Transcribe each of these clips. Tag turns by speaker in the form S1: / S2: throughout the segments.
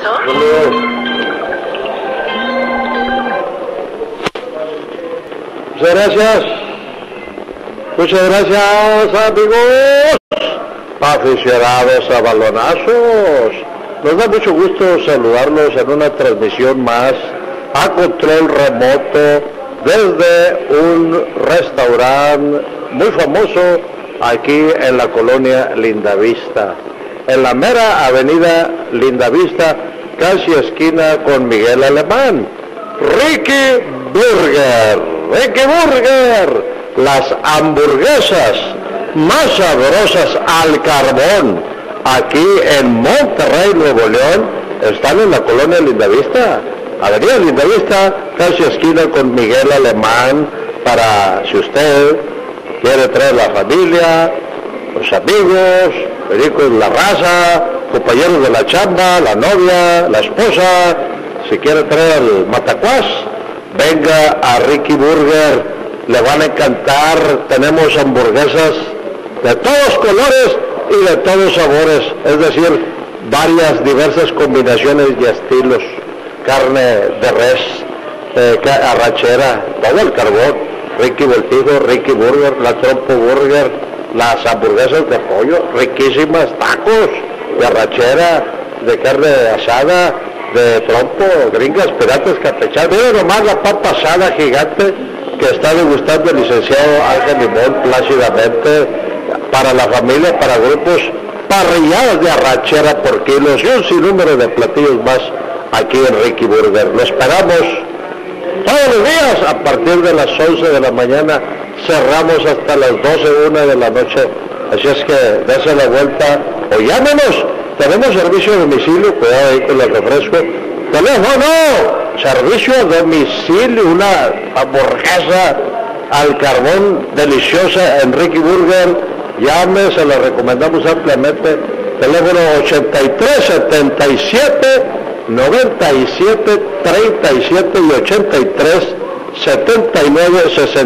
S1: Saludos. Muchas gracias. Muchas gracias, amigos aficionados a balonazos. Nos da mucho gusto saludarlos en una transmisión más a control remoto desde un restaurante muy famoso aquí en la colonia Lindavista, en la mera avenida Lindavista, casi esquina con Miguel Alemán. Ricky Burger, Ricky Burger, las hamburguesas más sabrosas al carbón, aquí en Monterrey, Nuevo León, están en la colonia Lindavista, avenida Lindavista, casi esquina con Miguel Alemán, para si usted quiere traer la familia, los amigos, pericos, la raza, compañeros de la chamba, la novia, la esposa, si quiere traer el matacuás, venga a Ricky Burger, le van a encantar. Tenemos hamburguesas de todos colores y de todos sabores, es decir, varias diversas combinaciones y estilos, carne de res, arrachera, todo el carbón. Ricky Voltijo, Ricky Burger, la Trompo Burger, las hamburguesas de pollo, riquísimas, tacos de arrachera, de carne asada, de trompo, gringas, piratas, campechanas. Miren nomás la papa asada gigante que está degustando el licenciado Ángel Limón plácidamente, para la familia, para grupos, parrilladas de arrachera por kilos y un sinnúmero de platillos más aquí en Ricky Burger. Lo esperamos todos los días a partir de las 11 de la mañana, cerramos hasta las 12, 1 de la noche, así es que dése la vuelta o llámenos. Tenemos servicio a domicilio, cuidado ahí con el refresco. Teléfono, servicio a domicilio, una hamburguesa al carbón deliciosa en Ricky Burger. Llame, se la recomendamos ampliamente. Teléfono 8377 97 37 y 83 79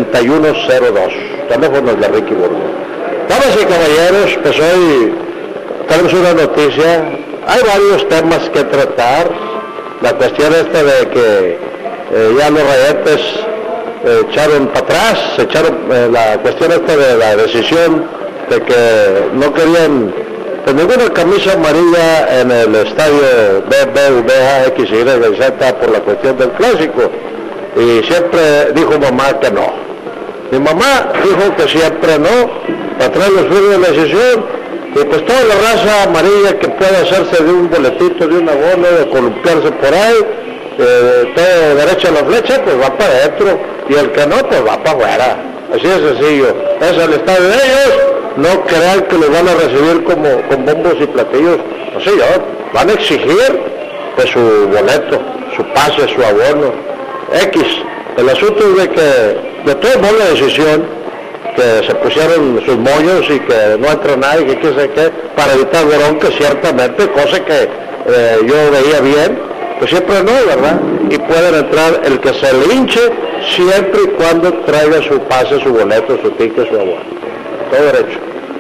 S1: 6102. Teléfonos de Ricky Burger. Damas y caballeros, pues hoy tenemos una noticia. Hay varios temas que tratar. La cuestión esta de que ya los Rayetes echaron para atrás, se echaron la cuestión esta de la decisión de que no querían pues ninguna camisa amarilla en el estadio BBVA XYZ por la cuestión del clásico, y siempre dijo mamá que no. Mi mamá dijo que siempre no, para traer los firmes de la decisión, y pues toda la raza amarilla que pueda hacerse de un boletito, de un abono, de columpiarse por ahí, todo derecha a la flecha, pues va para adentro, y el que no, pues va para afuera. Así de sencillo. Es el estadio de ellos. No crean que los van a recibir con bombos y platillos. No sé yo, van a exigir pues su boleto, su pase, su abono, X. El asunto es de que de todo modo la decisión, que se pusieron sus moños y que no entra nadie, que qué sé qué, para evitar bronca, ciertamente, cosa que yo veía bien, pues siempre no, ¿verdad? Y pueden entrar el que se le hinche, siempre y cuando traiga su pase, su boleto, su ticket, su abono. Todo derecho.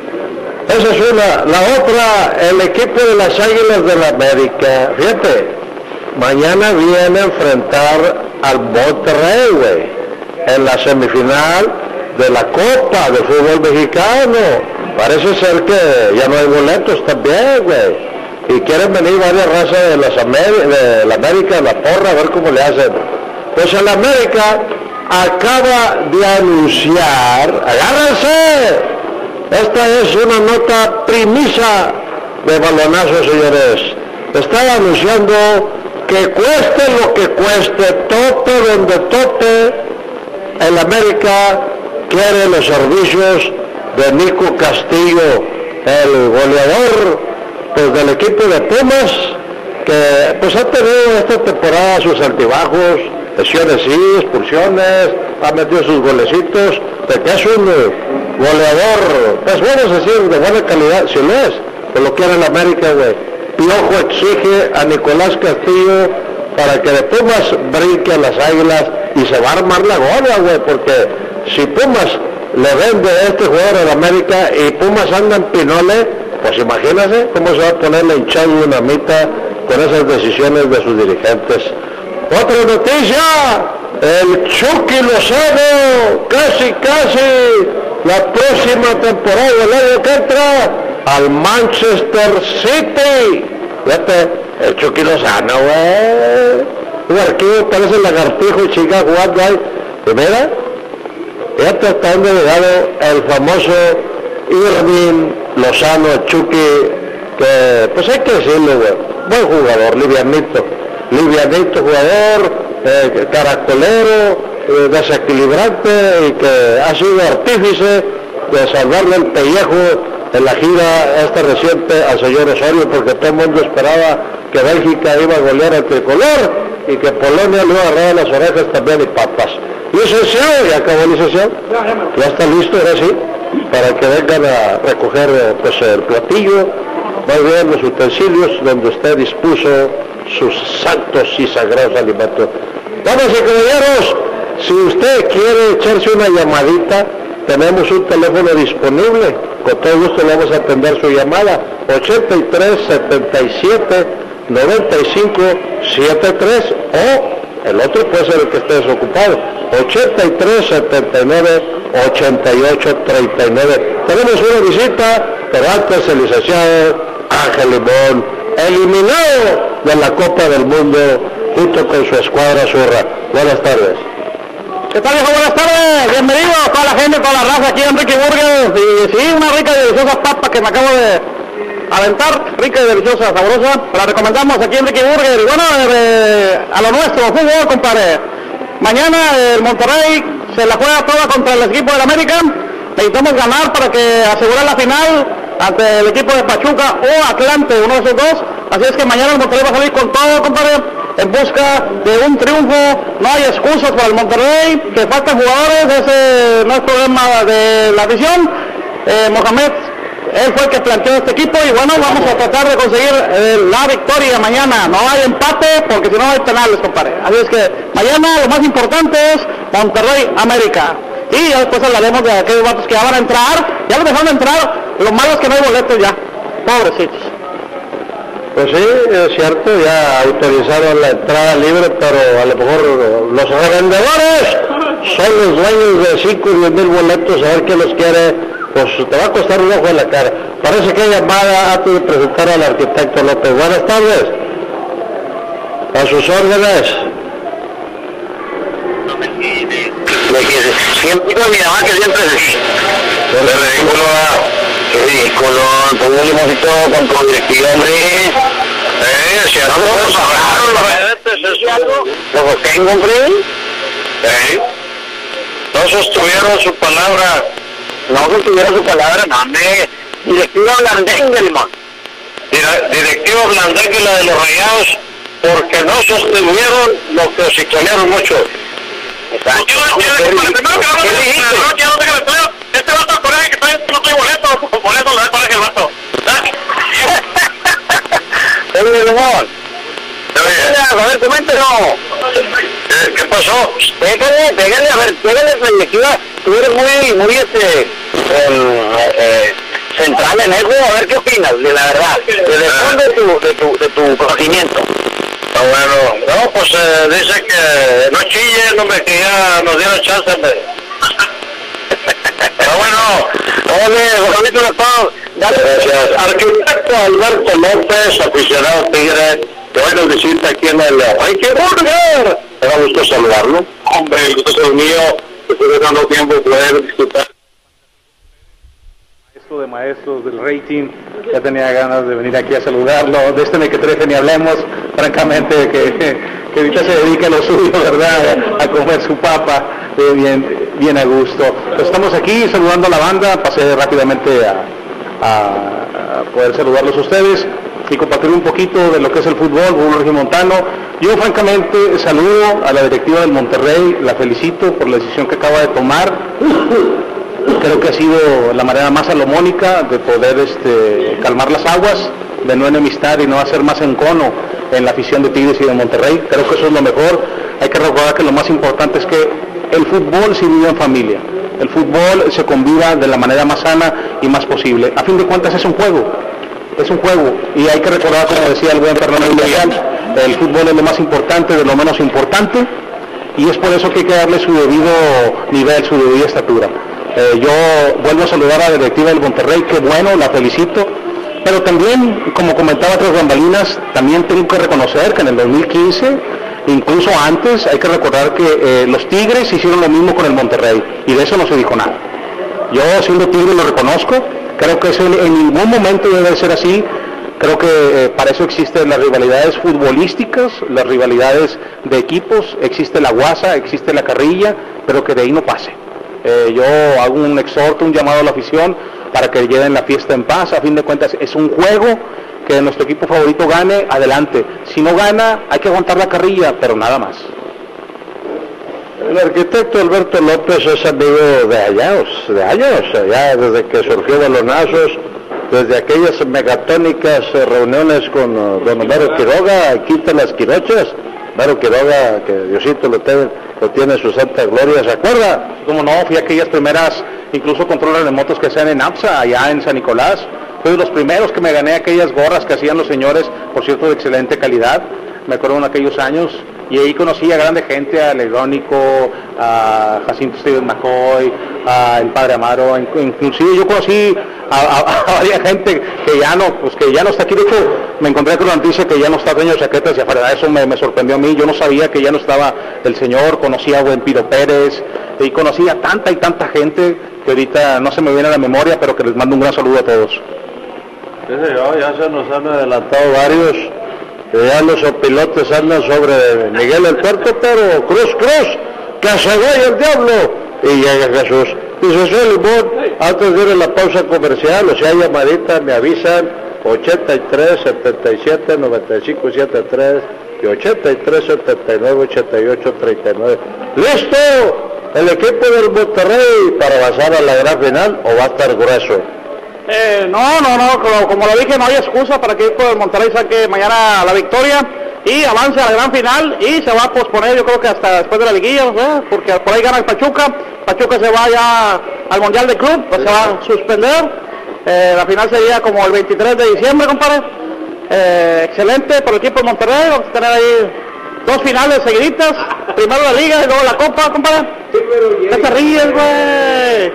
S1: Esa es una. La otra, el equipo de las Águilas del América, fíjate, mañana viene a enfrentar al Monterrey, güey, en la semifinal de la Copa de Fútbol Mexicano. Parece ser que ya no hay boletos también, güey, y quieren venir varias razas de la América, de la porra, a ver cómo le hacen. Pues el América acaba de anunciar, agárrense, esta es una nota primisa de balonazo, señores. Está anunciando que cueste lo que cueste, tope donde tope, el América quiere los servicios de Nico Castillo, el goleador pues del equipo de Pumas, que pues ha tenido esta temporada sus altibajos, lesiones sí, expulsiones, ha metido sus golecitos, de que es un goleador, pues vamos a decir, de buena calidad, si lo es, pues lo quiere el América, güey. Piojo exige a Nicolás Castillo para que de Pumas brinque a las Águilas y se va a armar la gola, güey, porque si Pumas le vende a este jugador al América y Pumas anda en Pinole, pues imagínense cómo se va a poner la hinchada dinamita con esas decisiones de sus dirigentes. Otra noticia, el Chucky Lozano, casi, la próxima temporada del año que entra, al Manchester City. Fíjate, el Chucky Lozano, un arquivo parece el lagartijo y chica jugando ahí. Y mira, fíjate hasta dónde ha llegado el famoso Irving Lozano, el Chucky, que pues hay que decirlo, buen jugador, livianito jugador, caracolero, desequilibrante, y que ha sido artífice de salvarle el pellejo en la gira esta reciente al señor Osorio, porque todo el mundo esperaba que Bélgica iba a golear al tricolor y que Polonia le iba a agarrar las orejas también y papas. Licenciado, ya acabó el licenciado, ya está listo, ahora sí, para que vengan a recoger pues el platillo, más bien los utensilios donde usted dispuso sus santos y sagrados alimentos. Damas y caballeros, si usted quiere echarse una llamadita, tenemos un teléfono disponible, con todo gusto le vamos a atender su llamada, 83 77 95 73, o el otro puede ser el que esté desocupado, 83 79 88 39. Tenemos una visita, pero antes el licenciado Ángel Limón, eliminado de la Copa del Mundo junto con su escuadra zurra. Buenas tardes.
S2: ¿Qué tal, viejo? Buenas tardes, bienvenidos a toda la gente, toda la raza aquí en Ricky Burger. Y sí, una rica y deliciosa papa que me acabo de aventar, rica y deliciosa, sabrosa, la recomendamos aquí en Ricky Burger. Y bueno, a lo nuestro, fútbol, compadre. Mañana el Monterrey se la juega toda contra el equipo del América. Necesitamos ganar para que asegurar la final ante el equipo de Pachuca o Atlante, uno de esos dos. Así es que mañana el Monterrey va a salir con todo, compadre, en busca de un triunfo. No hay excusas para el Monterrey, que faltan jugadores, ese no es problema de la afición. Mohamed, él fue el que planteó este equipo y bueno, vamos a tratar de conseguir la victoria mañana. No hay empate porque si no hay penales, compadre. Así es que mañana lo más importante es Monterrey-América. Y ya después hablaremos de aquellos vatos que ya van a entrar. Ya los dejaron entrar, lo malo es que no hay boletos ya. Pobrecitos.
S1: Pues sí, es cierto, ya autorizaron la entrada libre, pero a lo mejor los revendedores son los dueños de 5 y 10 mil boletos, a ver quién los quiere, pues te va a costar un ojo en la cara. Parece que hay llamada antes de presentar al arquitecto López. Buenas tardes. A sus órdenes.
S3: Siempre con mi mamá que siempre ridículo, con un limoncito con tu directivo, hombre. Si vamos a hablar, ¿lo tengo, hombre? No sostuvieron su palabra. No sostuvieron su palabra, no, hombre. Directivo Blandengue, limón. Directivo Blandengue, la de los Rayados, porque no sostuvieron lo que se clarearon mucho. Este vato de Corea que no trae boleto, le da coraje el vato. Oye, Limón. A ver, coméntenos. ¿Qué pasó? Pégale, a ver, perspectiva. Tú eres muy central en eso, a ver qué opinas, de la verdad. Desde el fondo de tu conocimiento. Bueno, no, pues dice que no chillen, hombre, que ya nos dieron chance, hombre. Pero bueno, bonito de todo. Gracias. Arquitecto Alberto López, aficionado Tigre, que hoy nos visita aquí en el Ricky Burger. Me da gusto saludarlo. Hombre, el gusto es el mío, estoy dejando tiempo de poder disfrutar.
S2: De maestros del rating, ya tenía ganas de venir aquí a saludarlo. De este mequetrefe ni hablemos, francamente, que ahorita se dedica a lo suyo, ¿verdad? A comer su papa bien a gusto. Pues estamos aquí saludando a la banda, pasé rápidamente a poder saludarlos a ustedes y compartir un poquito de lo que es el fútbol regiomontano. Yo francamente saludo a la directiva del Monterrey, la felicito por la decisión que acaba de tomar. Creo que ha sido la manera más salomónica de poder calmar las aguas, de no enemistar y no hacer más encono en la afición de Tigres y de Monterrey. Creo que eso es lo mejor. Hay que recordar que lo más importante es que el fútbol se vive en familia. El fútbol se conviva de la manera más sana y más posible. A fin de cuentas es un juego. es un juego, y hay que recordar, como decía el buen Fernando Villarreal, el fútbol es lo más importante de lo menos importante, y es por eso que hay que darle su debido nivel, su debida estatura. Yo vuelvo a saludar a la directiva del Monterrey, qué bueno, la felicito, pero también, como comentaba tras bambalinas, también tengo que reconocer que en el 2015, incluso antes, hay que recordar que los Tigres hicieron lo mismo con el Monterrey, y de eso no se dijo nada. Yo, siendo Tigre, lo reconozco, creo que eso en ningún momento debe ser así. Creo que para eso existen las rivalidades futbolísticas, las rivalidades de equipos, existe la guasa, existe la carrilla, pero que de ahí no pase. Yo hago un exhorto, un llamado a la afición para que lleven la fiesta en paz. A fin de cuentas es un juego, que nuestro equipo favorito gane, adelante. Si no gana, hay que aguantar la carrilla, pero nada más.
S1: El arquitecto Alberto López es amigo de años, ya desde que surgió Balonazos, desde aquellas megatónicas reuniones con don Homero Quiroga, quita las quirochas. Homero Quiroga, que Diosito lo tiene en su santa gloria, ¿se acuerda?
S2: Como no, fui a aquellas primeras, incluso controles remotos que hacían en APSA, allá en San Nicolás. Fui de los primeros que me gané aquellas gorras que hacían los señores, por cierto, de excelente calidad. Me acuerdo en aquellos años, y ahí conocí a grande gente, a Legrónico, a Jacinto Steven McCoy, a el Padre Amaro, inclusive yo conocí a varias gente que ya no está aquí. De hecho, me encontré con la noticia que ya no está dueño de chaquetas y afuera, eso me sorprendió a mí. Yo no sabía que ya no estaba el señor, conocí a buen Piro Pérez, y conocí a tanta y tanta gente que ahorita no se me viene a la memoria, pero que les mando un gran saludo a todos.
S1: Sí, señor, ya se nos han adelantado varios. Ya los pilotos andan sobre Miguel el Puerto, pero cruz, que se vaya el diablo. Y llega Jesús. Dice, soy Limón, antes de ir a la pausa comercial, o sea, llamadita, me avisan, 83 77 95 73 y 83 79 88 39. ¡Listo! El equipo del Monterrey para avanzar a la gran final, ¿o va a estar grueso?
S2: No, como lo dije, no hay excusa para que el equipo del Monterrey saque mañana la victoria y avance a la gran final, y se va a posponer, yo creo que hasta después de la liguilla, ¿no? Porque por ahí gana el Pachuca se va ya al Mundial de Club, pues se va a suspender, la final sería como el 23 de diciembre, compadre. Excelente por el equipo de Monterrey, vamos a tener ahí 2 finales seguiditas, primero la liga y luego la copa, compadre. ¿Qué te ríes, güey?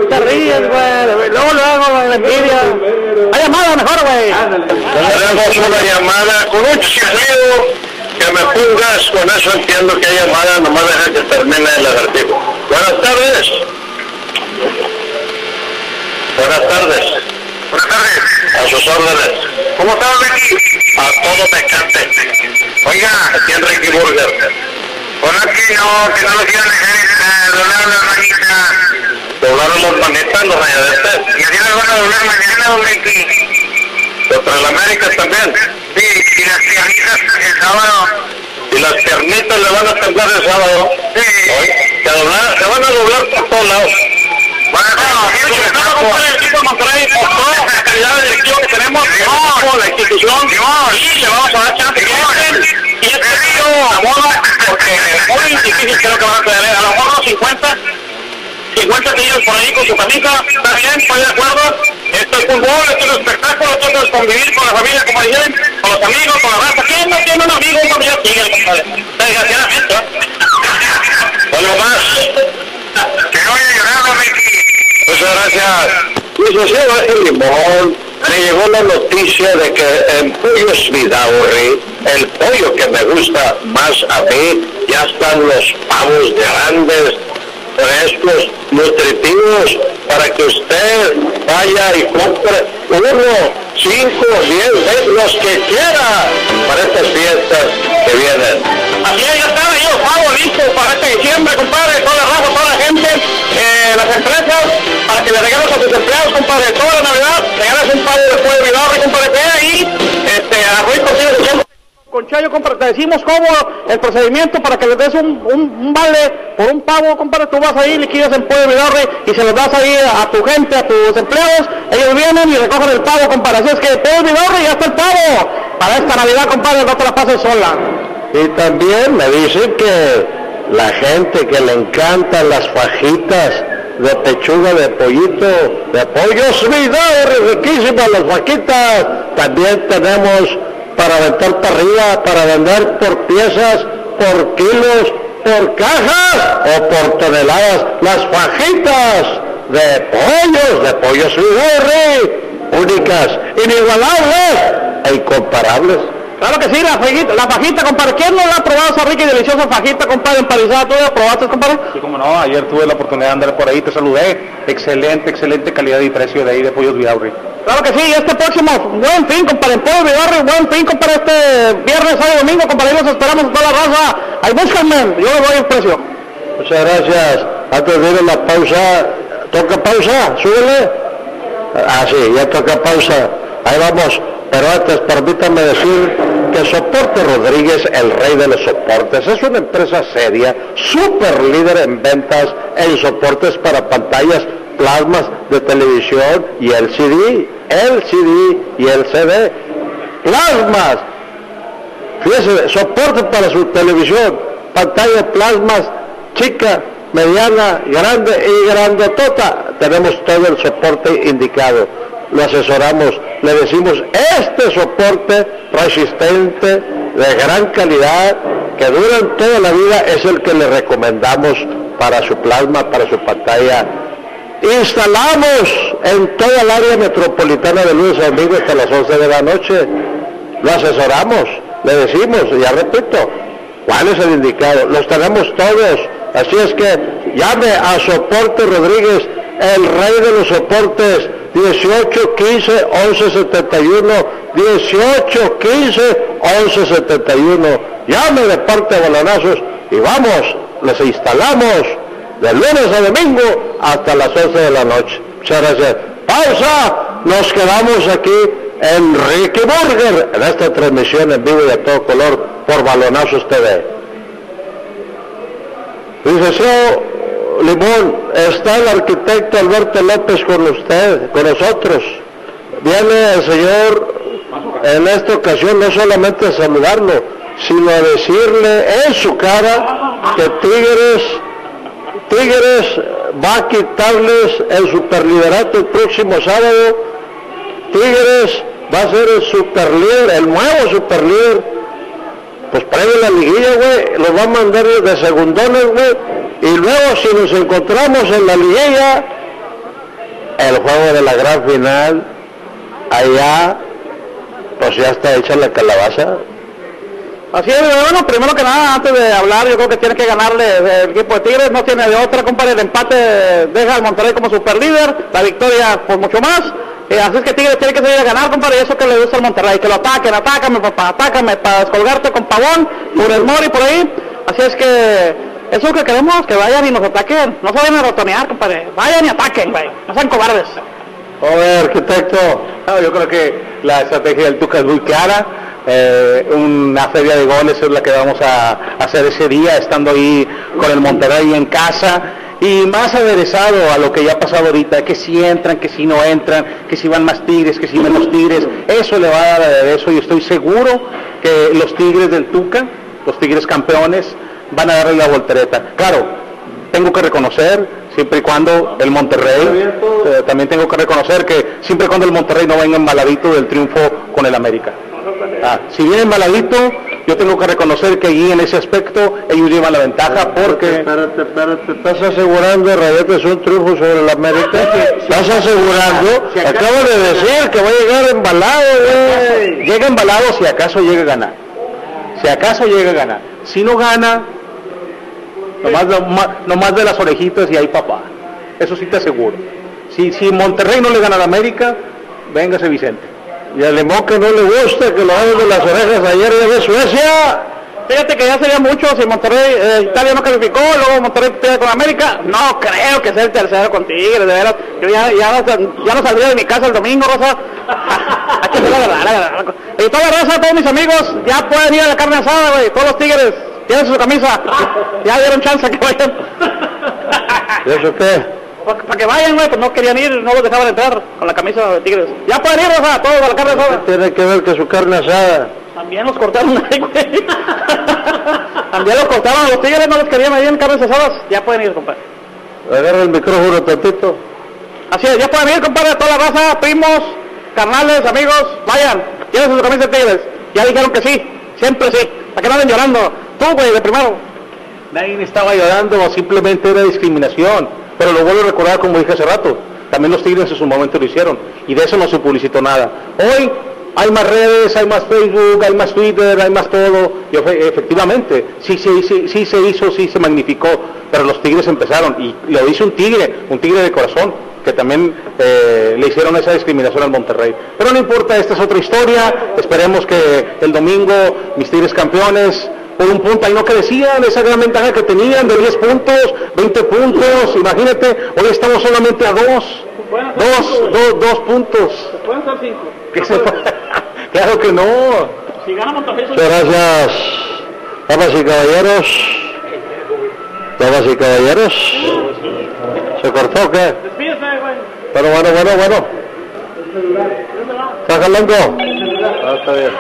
S2: Luego la envidia. Hay llamada mejor, güey.
S3: Tenemos una llamada con un chiflido que me pongas, con eso entiendo que hay llamada, nomás deja que termine el acertijo. Buenas tardes. A sus órdenes. ¿Cómo estás, Ricky? A todo mecate. Oiga, aquí en Ricky Burger. Por aquí que no lo quieran doblar las manitas. ¿Doblar las manitas, los rayadetes? ¿Y así las van a doblar mañana, don Ricky? ¿Contra el América también? Sí, y las piernitas el sábado. ¿Y las piernitas le van a temblar el sábado? Sí. Se van a doblar por todos lados. El equipo de Monterrey, por toda la calidad de dirección que tenemos, por la institución, y le vamos a dar chance y este video la moda, porque es muy difícil creo que van a tener, a lo mejor los 50 niños por ahí con su camisa, está bien, estoy de acuerdo. Esto es fútbol, esto es un espectáculo, esto es convivir con la familia, como dicen, con los amigos, con la raza. ¿Quién no tiene un amigo, un familiar tigre, compadre? Desgraciadamente, algo más. Que no haya llorado, Ricky. Muchas gracias. Licenciado Limón, me llegó la noticia de que en Pollos Vidaurri, el pollo que me gusta más a mí, ya están los pavos grandes, frescos, nutritivos, para que usted vaya y compre 1, 5, 10, los que quiera para estas fiestas que vienen. Así es, ya están ahí los pavos listos para este diciembre, compadre, toda la raza, toda la gente, las empresas, para que le regales a sus empleados, compadre, toda la Navidad, regales un pavo de pollo Vidaurri, compadre, que ahí, arroz cocido con chayo, compadre, te decimos cómo el procedimiento para que les des un vale por un pavo, compadre. Tú vas ahí, liquidas en pollo Vidaurri y se los das ahí a tu gente, a tus empleados. Ellos vienen y recogen el pavo, compadre. Así es que pollo Vidaurri, ya está el pavo para esta Navidad, compadre, no te la pases sola.
S1: Y también me dicen que la gente que le encantan las fajitas de pechuga de pollito, de pollos Vidal, riquísimas las vaquitas. También tenemos para aventar para arriba, para vender por piezas, por kilos, por cajas o por toneladas, las fajitas de pollos Vidal, únicas, inigualables e incomparables.
S2: Claro que sí, la fajita, compadre. ¿Quién no la ha probado esa rica y deliciosa fajita, compadre, empanizada? ¿Tú la probaste, compadre?
S4: Sí, como no, ayer tuve la oportunidad de andar por ahí, te saludé. Excelente calidad y precio de ahí de Pollos Vidaurri.
S2: Claro que sí, este próximo buen fin, compadre, en Pollos Vidaurri, buen fin, compadre, este viernes, sábado y domingo, compadre, ahí los esperamos en toda la raza. Ahí búscanme, yo le doy el precio.
S1: Muchas gracias. Antes de ir a la pausa, ¿toca pausa? Súbele. Ah, sí, ya toca pausa. Ahí vamos. Pero antes, permítanme decir que Soporte Rodríguez, el rey de los soportes, es una empresa seria, súper líder en ventas en soportes para pantallas, plasmas de televisión y el CD y el CD. Plasmas, fíjese, soporte para su televisión, pantalla, plasmas, chica, mediana, grande y grandotota. Tenemos todo el soporte indicado. Lo asesoramos, le decimos, este soporte resistente, de gran calidad, que dura toda la vida, es el que le recomendamos para su plasma, para su pantalla. Instalamos en toda el área metropolitana de lunes a domingo hasta las 11 de la noche. Lo asesoramos, le decimos, y ya repito, ¿cuál es el indicado? Los tenemos todos, así es que llame a Soporte Rodríguez, el rey de los soportes, 18 15 11 71, 18 15 11 71. Llame de parte de Balonazos y vamos, les instalamos de lunes a domingo hasta las 11 de la noche. Muchas gracias. Pausa, nos quedamos aquí en Ricky Burger, en esta transmisión en vivo y a todo color por Balonazos TV. Licenciado Limón, está el arquitecto Alberto López con usted, con nosotros. Viene el señor en esta ocasión no solamente a saludarlo, sino a decirle en su cara que Tigres va a quitarles el superliderato el próximo sábado. Tigres va a ser el superlíder, el nuevo superlíder. Pues previo a la liguilla, güey, los va a mandar de segundones, güey. Y luego si nos encontramos en la liguilla, el juego de la gran final, allá, pues ya está hecha la calabaza.
S2: Así es, bueno, primero que nada, antes de hablar, yo creo que tiene que ganarle el equipo de Tigres, no tiene de otra, compadre, el empate deja al Monterrey como superlíder, la victoria por mucho más, así es que Tigres tiene que salir a ganar, compadre, y eso que le gusta al Monterrey, que lo ataquen, atácame, papá, atácame, para descolgarte con Pavón, Funes Mori por ahí, así es que eso es lo que queremos, que vayan y nos ataquen, no se vayan a ratonear, compadre, vayan y ataquen, güey, no sean cobardes.
S1: Oye, arquitecto,
S4: Yo creo que la estrategia del Tuca es muy clara. Una feria de goles es la que vamos a hacer ese día, estando ahí con el Monterrey en casa, y más aderezado a lo que ya ha pasado ahorita, que si entran, que si no entran, que si van más Tigres, que si menos Tigres, eso le va a dar aderezo, y estoy seguro que los Tigres del Tuca, los Tigres campeones, van a darle la voltereta. Claro, tengo que reconocer, siempre y cuando el Monterrey, también tengo que reconocer que siempre y cuando el Monterrey no venga embaladito del triunfo con el América. Si viene embaladito, yo tengo que reconocer que allí en ese aspecto ellos llevan la ventaja porque...
S1: Espérate, ¿estás asegurando, Rayete, es un triunfo sobre el América? ¿Estás asegurando? Acabo de decir que va a llegar embalado, güey.
S4: Llega embalado si acaso llega a ganar. Si acaso llega a ganar. Si no gana, nomás de las orejitas y ahí papá. Eso sí te aseguro. Si Monterrey no le gana a la América, véngase Vicente.
S1: Y al Limón que no le gusta que lo hagan de las orejas ayer de Suecia.
S2: Fíjate que ya sería mucho si Monterrey, Italia no calificó, luego Monterrey pierde con América. No creo que sea el tercero con Tigres, de veras. Yo ya no saldría de mi casa el domingo, Rosa. Hay que hacer la verdad. Y toda la raza, todos mis amigos, ya pueden ir a la carne asada, güey. Todos los Tigres tienen su camisa. Ya dieron chance que vayan.
S1: ¿Y eso qué?
S2: Para que vayan, güey, pues no querían ir, no los dejaban entrar con la camisa de Tigres. Ya pueden ir, Rosa, todos a la carne asada.
S1: Tiene que ver que su carne asada.
S2: También los cortaron ahí, güey. También los cortaron a los Tigres, no los querían ahí en carnes asadas. Ya pueden ir, compadre.
S1: Agarra el micrófono tantito.
S2: Así es, ya pueden ir, compadre, toda la raza, primos, carnales, amigos, vayan, ¿quieren sus camisas de Tigres? Ya dijeron que sí, siempre sí, para que no anden llorando. Tú, güey, de primero.
S4: Nadie estaba llorando, simplemente era discriminación. Pero lo vuelvo a recordar, como dije hace rato, también los Tigres en su momento lo hicieron, y de eso no se publicitó nada. Hoy hay más redes, hay más Facebook, hay más Twitter, hay más todo, y efectivamente, sí se hizo, sí se magnificó, pero los Tigres empezaron, y lo hizo un tigre de corazón, que también le hicieron esa discriminación al Monterrey. Pero no importa, esta es otra historia, esperemos que el domingo mis Tigres campeones, por un punto, ahí no crecían, esa gran ventaja que tenían de 10 puntos, 20 puntos, imagínate, hoy estamos solamente a 2 puntos.
S2: Pueden ser 5.
S4: Claro que no.
S2: Si gana Monterrey...
S1: Muchas gracias, damas y caballeros. Damas y caballeros. ¿Se cortó o qué?
S2: Despídese, güey.
S1: Bueno. ¿Está jalando? Está bien.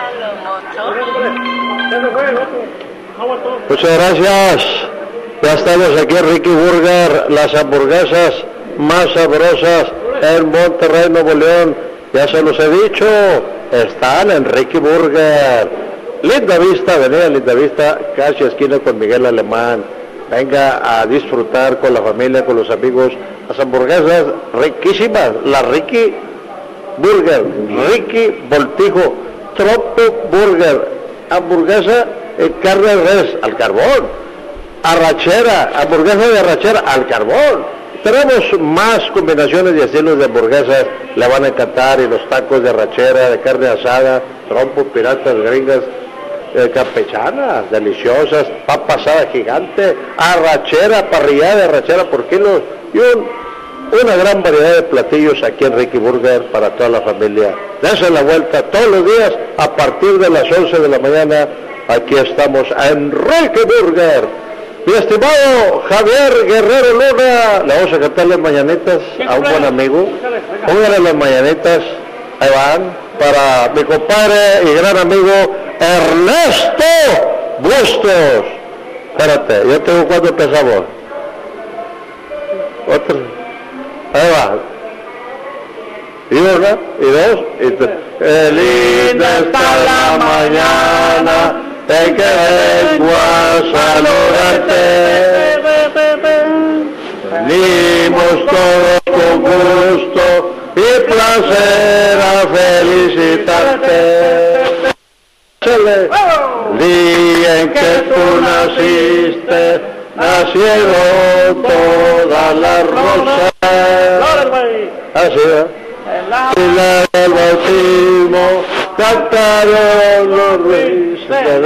S1: Muchas gracias. Ya estamos aquí en Ricky Burger, las hamburguesas más sabrosas en Monterrey, Nuevo León. Ya se los he dicho, están en Ricky Burger. Linda Vista, avenida Linda Vista, casi esquina con Miguel Alemán. Venga a disfrutar con la familia, con los amigos, las hamburguesas riquísimas, la Ricky Burger, Ricky Voltijo, Tropo Burger, hamburguesa carne de res al carbón, arrachera, hamburguesa de arrachera al carbón. Tenemos más combinaciones y estilos de hamburguesas, le van a encantar, y los tacos de arrachera, de carne asada, trompo, piratas, gringas, campechanas, deliciosas, papa asada gigante, arrachera, parrillada de arrachera por kilos, y una gran variedad de platillos aquí en Ricky Burger para toda la familia. Dense la vuelta todos los días a partir de las 11 de la mañana. Aquí estamos en Ricky Burger. Mi estimado Javier Guerrero Luna, le vamos a cantar las mañanitas a un buen amigo. Póngale las mañanitas, ahí van, para mi compadre y gran amigo Ernesto Bustos. Espérate, yo tengo cuánto empezamos. Otro. Ahí va. Y una, y dos, y tres. Linda está la mañana en que vengo a saludarte. Venimos todos con gusto y placer a felicitarte. Día en que tú naciste, nacieron todas las rosas. Así es. Y la del bautismo cantaron los reyes.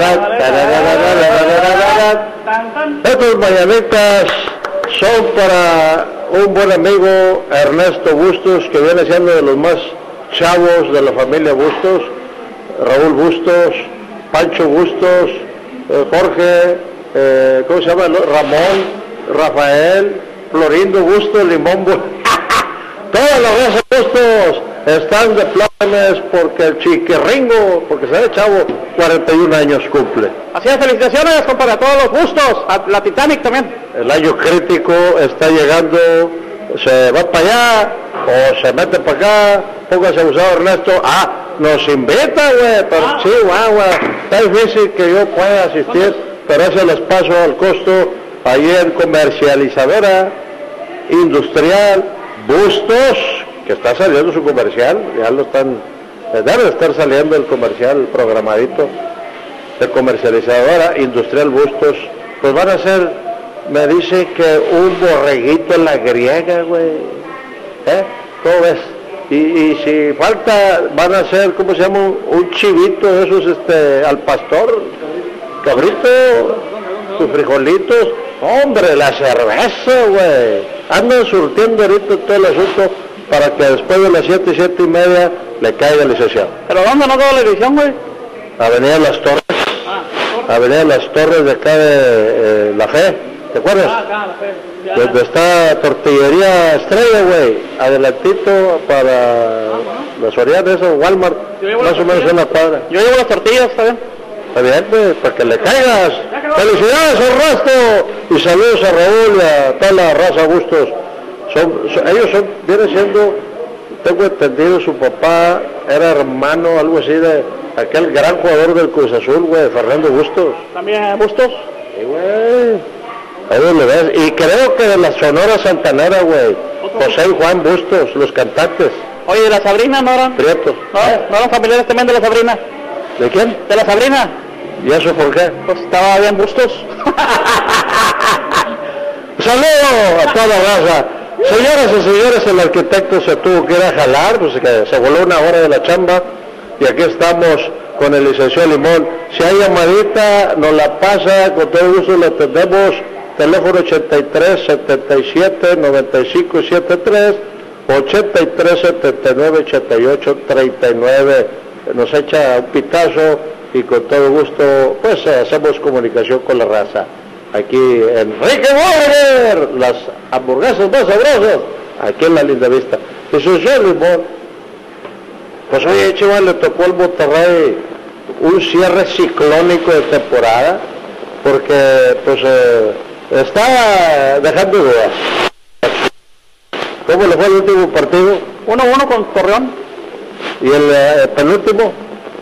S1: Estas mañanitas son para un buen amigo, Ernesto Bustos, que viene siendo de los más chavos de la familia Bustos, Raúl Bustos, Pancho Bustos, Jorge, ¿cómo se llama? Ramón, Rafael, Florindo Bustos, Limón Bustos. Todas las razas Bustos están de planes porque el chiquirringo, porque se ve chavo, 41 años cumple.
S2: Así es, felicitaciones, compadre, a todos los Bustos, a la Titanic también.
S1: El año crítico está llegando, se va para allá o se mete para acá. Póngase abusado, Ernesto. Nos invita, güey, pero Chihuahua. Está difícil que yo pueda asistir, pero ese les paso al costo. Ayer comercializadora industrial Bustos, que está saliendo su comercial, ya lo están, debe estar saliendo el comercial programadito de comercializadora industrial Bustos. Pues van a ser, me dice que un borreguito en la griega, güey, ¿cómo ves? Y si falta, van a ser, ¿cómo se llama? Un chivito de esos, al pastor, cabrito, sus frijolitos. Hombre, la cerveza, güey. Andan surtiendo ahorita todo el asunto para que después de las 7, 7:30 le caiga el licenciado.
S2: ¿Pero dónde no quedó la edición, güey?
S1: Avenida Las Torres. Avenida Las Torres de acá de La Fe. ¿Te acuerdas?
S2: Acá, La Fe.
S1: Donde está Tortillería Estrella, güey. Adelantito para la Soriana, eso, Walmart. Más o menos en la cuadra.
S2: Yo llevo las tortillas, ¿está bien?
S1: Está bien, pues, para que le caigas. Felicidades al resto y saludos a Raúl y a toda la raza Bustos. Ellos vienen siendo, tengo entendido, su papá era hermano, algo así, de aquel gran jugador del Cruz Azul, güey, Fernando Bustos.
S2: ¿También Bustos?
S1: Sí, güey. Ahí donde ves. Y creo que de la Sonora Santanera, güey, José y Juan Bustos, los cantantes.
S2: Oye, ¿de la Sabrina no eran?
S1: Prietos.
S2: ¿No eran familiares también de la Sabrina?
S1: ¿De quién?
S2: ¿De la Sabrina?
S1: ¿Y eso por qué?
S2: Pues estaba bien Bustos.
S1: Saludo a toda la raza. Señoras y señores, el arquitecto se tuvo que ir a jalar, pues que se voló una hora de la chamba, y aquí estamos con el licenciado Limón. Si hay llamadita, nos la pasa, con todo gusto la atendemos. Teléfono 83 77 95 73, 83 79 88 39. Nos echa un pitazo y con todo gusto pues hacemos comunicación con la raza. Aquí en Enrique Burger, las hamburguesas más sabrosas, aquí en la Linda Vista. Licenciado Limón, pues oye, chaval, le tocó al Monterrey un cierre ciclónico de temporada, porque pues está dejando dudas. ¿Cómo le fue el último partido?
S2: 1-1 con Torreón.
S1: ¿Y el penúltimo?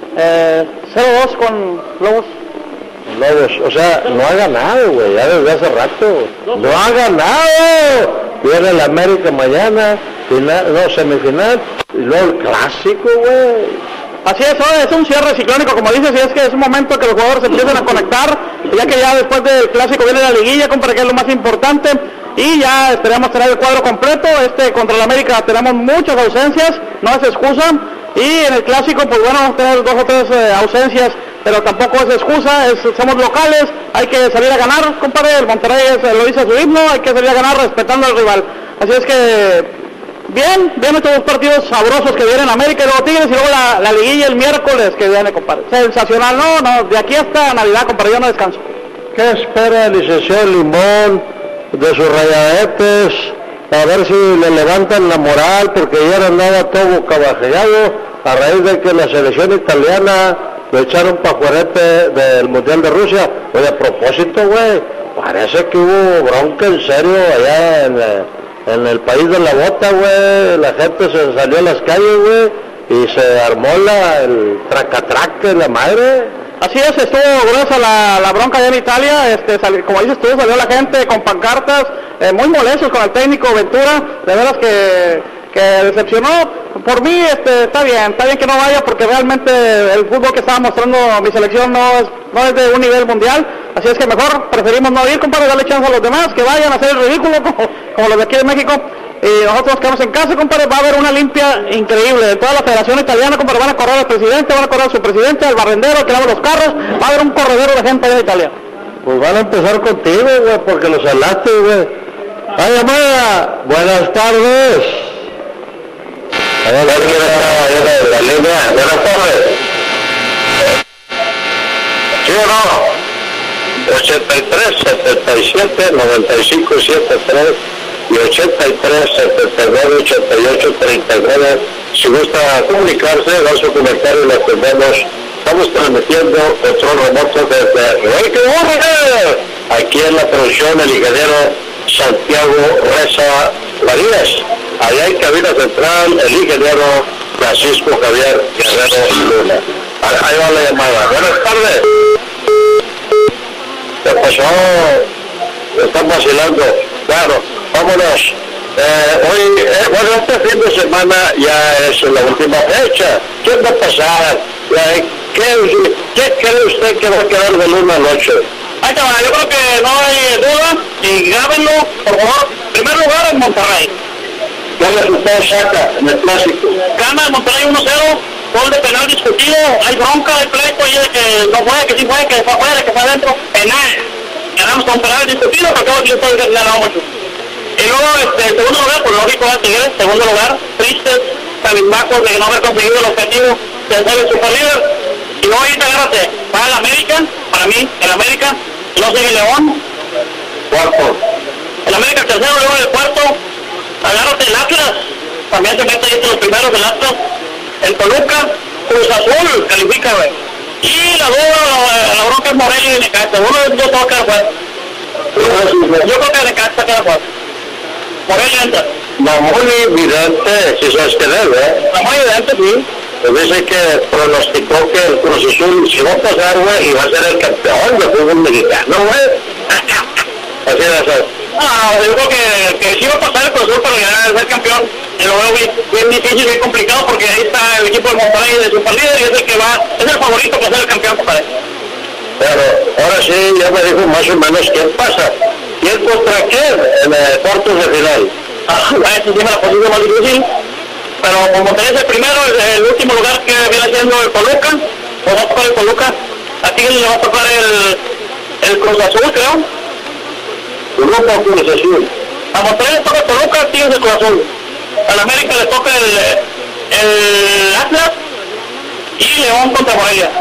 S2: 0-2 con Lobos.
S1: Lobos, o sea, no ha ganado, güey, ya desde hace rato. No ha ganado. Viene el América mañana, semifinal, y luego el clásico, güey.
S2: Así es un cierre ciclónico, como dices, y es que es un momento que los jugadores empiezan a conectar, ya que ya después del clásico viene la liguilla, compadre, que es lo más importante, y ya esperamos tener el cuadro completo. Contra el América tenemos muchas ausencias, no es excusa, y en el clásico, pues bueno, vamos a tener 2 o 3 ausencias, pero tampoco es excusa, somos locales, hay que salir a ganar, compadre. El Monterrey lo dice su himno, hay que salir a ganar respetando al rival. Así es que bien estos 2 partidos sabrosos que vienen, América y luego Tigres, y luego la liguilla el miércoles que viene, compadre. Sensacional, no, de aquí hasta Navidad, compadre, yo no descanso.
S1: ¿Qué espera el licenciado Limón de sus Rayadetes? A ver si le levantan la moral, porque ayer andaba todo bocabajeado a raíz de que la selección italiana lo echaron pajuarete del Mundial de Rusia. Oye, a propósito, güey, parece que hubo bronca en serio allá en el país de la bota, güey. La gente se salió a las calles, güey, y se armó el tracatraque, la madre.
S2: Así es, estuvo gruesa la bronca allá en Italia, como dices tú, salió la gente con pancartas, muy molestos con el técnico Ventura, de veras que decepcionó. Por mí está bien que no vaya, porque realmente el fútbol que estaba mostrando mi selección no es de un nivel mundial, así es que mejor preferimos no ir, compadre, darle chance a los demás, que vayan a hacer el ridículo como los de aquí de México. Y nosotros nos quedamos en casa, compadre. Va a haber una limpia increíble de toda la federación italiana, compadre. Van a correr al presidente, van a correr a su presidente, al barrendero que lava los carros. Va a haber un corredero de gente allá de Italia.
S1: Pues van a empezar contigo, güey, porque los hablaste, güey. ¡Ay, llamada! Buenas tardes.
S3: Buenas tardes. ¿Sí o no? 83 77 95 73 y 83 79 88 39. Si gusta comunicarse, dar su comentario y lo atendemos. Estamos transmitiendo control remoto desde Enrique Burger, aquí en la producción el ingeniero Santiago Reza Marías. Allá en cabina central el ingeniero Francisco Javier Guerrero Luna. Ahí va la llamada. Buenas tardes. ¿Qué pasó? Están vacilando. Claro, vámonos. Hoy, bueno, este fin de semana ya es la última fecha. ¿Qué va a pasar? ¿Qué cree usted que va a quedar del 1 al 8?
S2: Ahí está, yo creo que no hay duda, y grábenlo, por favor. En primer lugar, en Monterrey.
S3: ¿Qué resultado saca en el clásico?
S2: Gana el Monterrey 1-0, gol de penal discutido, hay bronca, hay pleito ahí de que no fue, que sí fue, que fue afuera, que fue adentro, penal. Ganamos con penal discutido, porque acabo de decir que ganamos mucho. Y luego, en segundo lugar, pues lógico, Tigres, segundo lugar, tristes, cabizbajos de no haber conseguido el objetivo de ser el superlíder. Y luego ahorita agárrate, va el América, para mí, el América, y luego sigue el León.
S3: Cuarto.
S2: El América el tercero, luego el cuarto, agárrate el Atlas, también se mete ahí entre los primeros del Atlas. El Toluca, Cruz Azul, califica, güey. Y la duda, la bronca es Morelia y Necaxa. Uno de ellos toca el juez. Yo creo que Necaxa queda juez. Morelia entra.
S3: No, muy evidente, si sabes que debe,
S2: La muy evidente, sí.
S3: pues dice que pronosticó que el Cruz Azul si va a pasar, güey, y va a ser el campeón de fútbol mexicano, güey. Así de eso.
S2: No, yo creo que sí va a pasar el Cruz Azul, pero ya ser campeón. Y lo veo bien difícil, bien complicado, porque ahí está el equipo de Monterrey de Superlíder y es el que va, es el favorito para ser el campeón, compadre.
S3: Pero ahora sí, ya me dijo más o menos qué pasa. ¿Quién contra quién en el cuartos de final?
S2: Esa sí me la posición más difícil. Pero como Monterrey es el primero, el último lugar que viene siendo el Toluca, pues va a tocar el Toluca. A Tigres le va a tocar el Cruz Azul, creo.
S3: Grupo Cruz Azul.
S2: A Monterrey le toca el Toluca, a Tigres el Cruz Azul. A la América le toca el Atlas y León contra Morelia.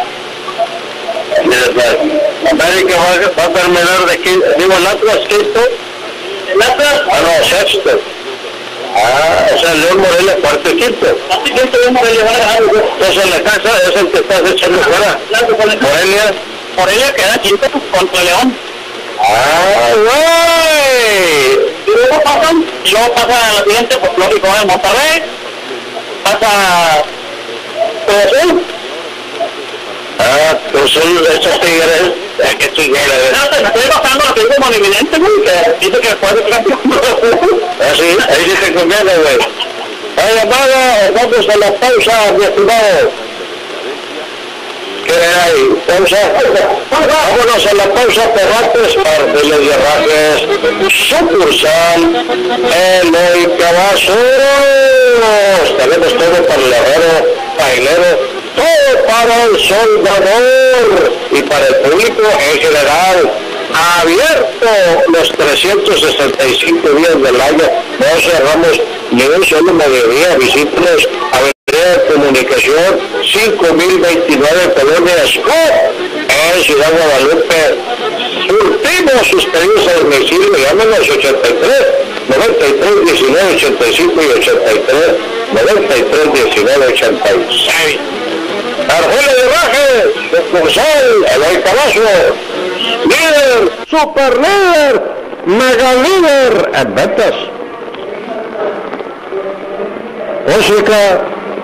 S3: América va a terminar de aquí, digo, el Atlas quinto.
S2: El Atlas,
S3: No, sexto. O sea, León Morelia cuarto y quinto.
S2: así que León Morelia va a ganar.
S3: Entonces en la casa es el que estás echando fuera. Morelia.
S2: Morelia queda quinto contra León.
S3: ¡Güey!
S2: Y luego pasa a la siguiente, pues lógico, el Monterrey. Pasa Cruz Azul.
S3: Pues son esos tigres, que tigres.
S2: Me estoy pasando lo que dice Monividente, güey, que dice que después de campeón.
S3: Así, ahí sí te conviene, güey. Oye, vamos a la pausa, mi estimado. ¿Qué hay? ¿Pausa? Vámonos a la pausa, Perrates, Parceles y Herrajes, sucursal Eloy Cavazos. Tenemos todo para el herrero, pailero, todo para el soldador y para el público en general. Abierto los 365 días del año, no cerramos ni un solo mediodía. Visítenos a Avenida de Comunicación 5029 Colonia Escobar, en Ciudad Guadalupe. Surtimos sus pedidos a domicilio, llámenos 83 93 19 85 y 83 93 19 86. Argelia de Rajes, sucursal Eloy Cavazos, líder, super líder, mega líder en ventas. Música.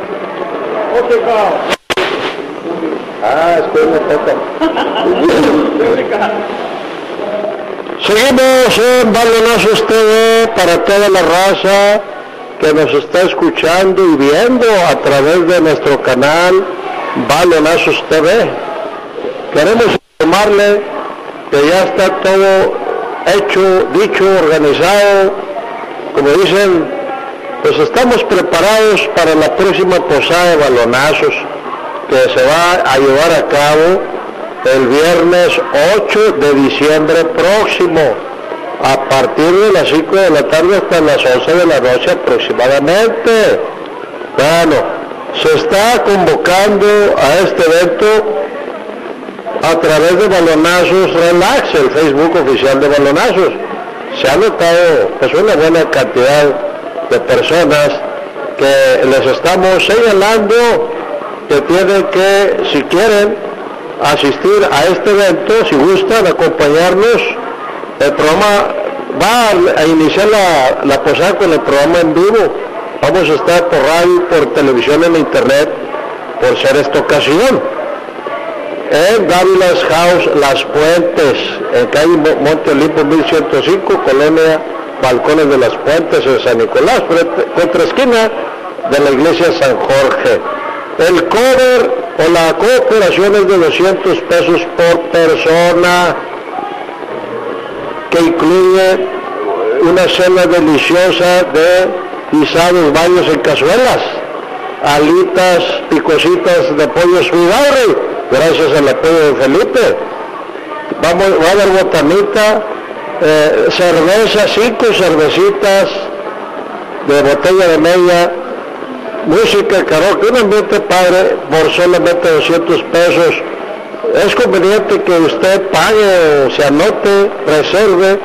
S3: Seguimos en Balonazos TV para toda la raza que nos está escuchando y viendo a través de nuestro canal Balonazos TV. Queremos informarle que ya está todo hecho, dicho, organizado. Como dicen, pues estamos preparados para la próxima posada de balonazos que se va a llevar a cabo el viernes 8 de diciembre próximo, a partir de las 5 de la tarde hasta las 11 de la noche aproximadamente. Bueno, se está convocando a este evento a través de Balonazos Relax, el Facebook oficial de Balonazos. Se ha notado pues una buena cantidad de personas que les estamos señalando que tienen que, si quieren, asistir a este evento, si gustan acompañarnos. El programa va a iniciar la posada con el programa en vivo. Vamos a estar por radio, por televisión, en internet, por ser esta ocasión. En Dávilas House Las Puentes, en calle Monte Olimpo 1105, Colonia Balcones de Las Puentes, en San Nicolás, contra esquina de la iglesia San Jorge. El cover o la cooperación es de 200 pesos por persona, que incluye una cena deliciosa de guisados, baños en cazuelas, alitas y cositas de pollo Suidauri, gracias al apoyo de Felipe. Va a haber botanita, cerveza, 5 cervecitas de botella de media, música, karaoke, un ambiente padre por solamente 200 pesos. Es conveniente que usted pague, se anote, reserve,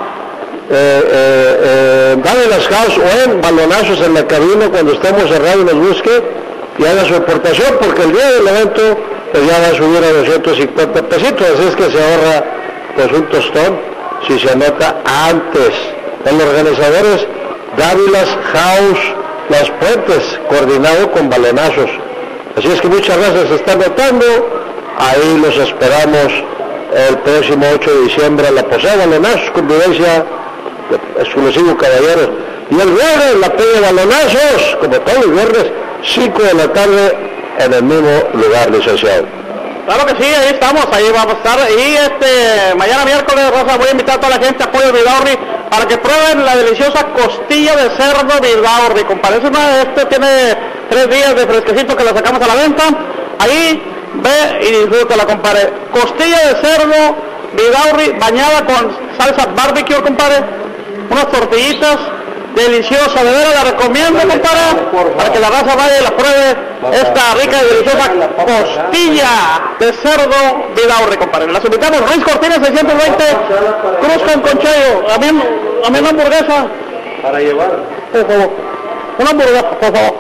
S3: dale las house o en Balonazos en la cabina cuando estemos cerrados y nos busque y haga su aportación, porque el día del evento
S1: pues ya va a subir a 250 pesitos, así es que se ahorra pues un tostón si se anota antes. En los organizadores, Dávilas House Las Puentes, coordinado con balonazos. Así es que muchas gracias, se está anotando. Ahí los esperamos el próximo 8 de diciembre a la Posada Balonazos, convivencia exclusivo, caballeros. Y el viernes, la Peña de Balonazos, como todos los viernes, 5 de la tarde en el mismo lugar, licenciado.
S2: Claro que sí, ahí estamos, ahí vamos a estar. Y mañana miércoles, Rosa, voy a invitar a toda la gente a Pollo Vidaurri para que prueben la deliciosa costilla de cerdo Vidaurri, compadre. Tiene 3 días de fresquecito que la sacamos a la venta. Ahí ve y disfrútala, compadre. Costilla de cerdo Vidaurri bañada con salsa barbecue, compadre. Unas tortillitas deliciosa, de veras la recomiendo, compadre, para que la raza vaya y la pruebe esta rica y deliciosa costilla de cerdo Vidaurri, compadre. Las invitamos, Ruiz Cortines 620, Cruz con Conchayo. A mí una hamburguesa
S1: Para llevar.
S2: por favor, una hamburguesa, por favor.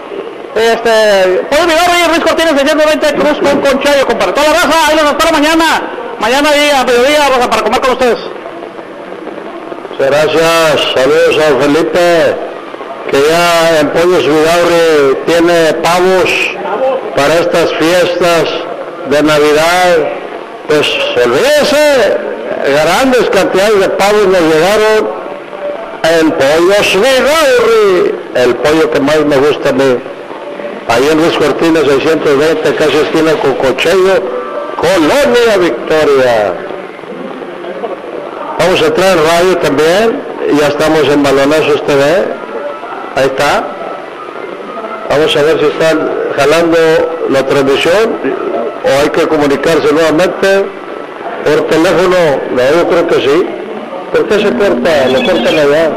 S2: Pollo Vidaurri, Ruiz Cortines 620, Cruz con Conchayo, compadre. Toda la raza, ahí los espero mañana ahí a mediodía, Rosa, para comer con ustedes.
S1: Gracias, saludos a Felipe, que ya en Pollos Vidaurri tiene pavos para estas fiestas de Navidad. Pues olvídese, grandes cantidades de pavos nos llegaron en Pollos Vidaurri, el pollo que más me gusta a mí. Ahí en Luis Cortines 620, casi esquina con Conchayo, Colonia Victoria. Vamos a entrar en radio también, ya estamos en Balonazos TV, ahí está. Vamos a ver si están jalando la transmisión o hay que comunicarse nuevamente por teléfono. No, yo creo que sí. ¿Por qué se corta? Lo cortan allá.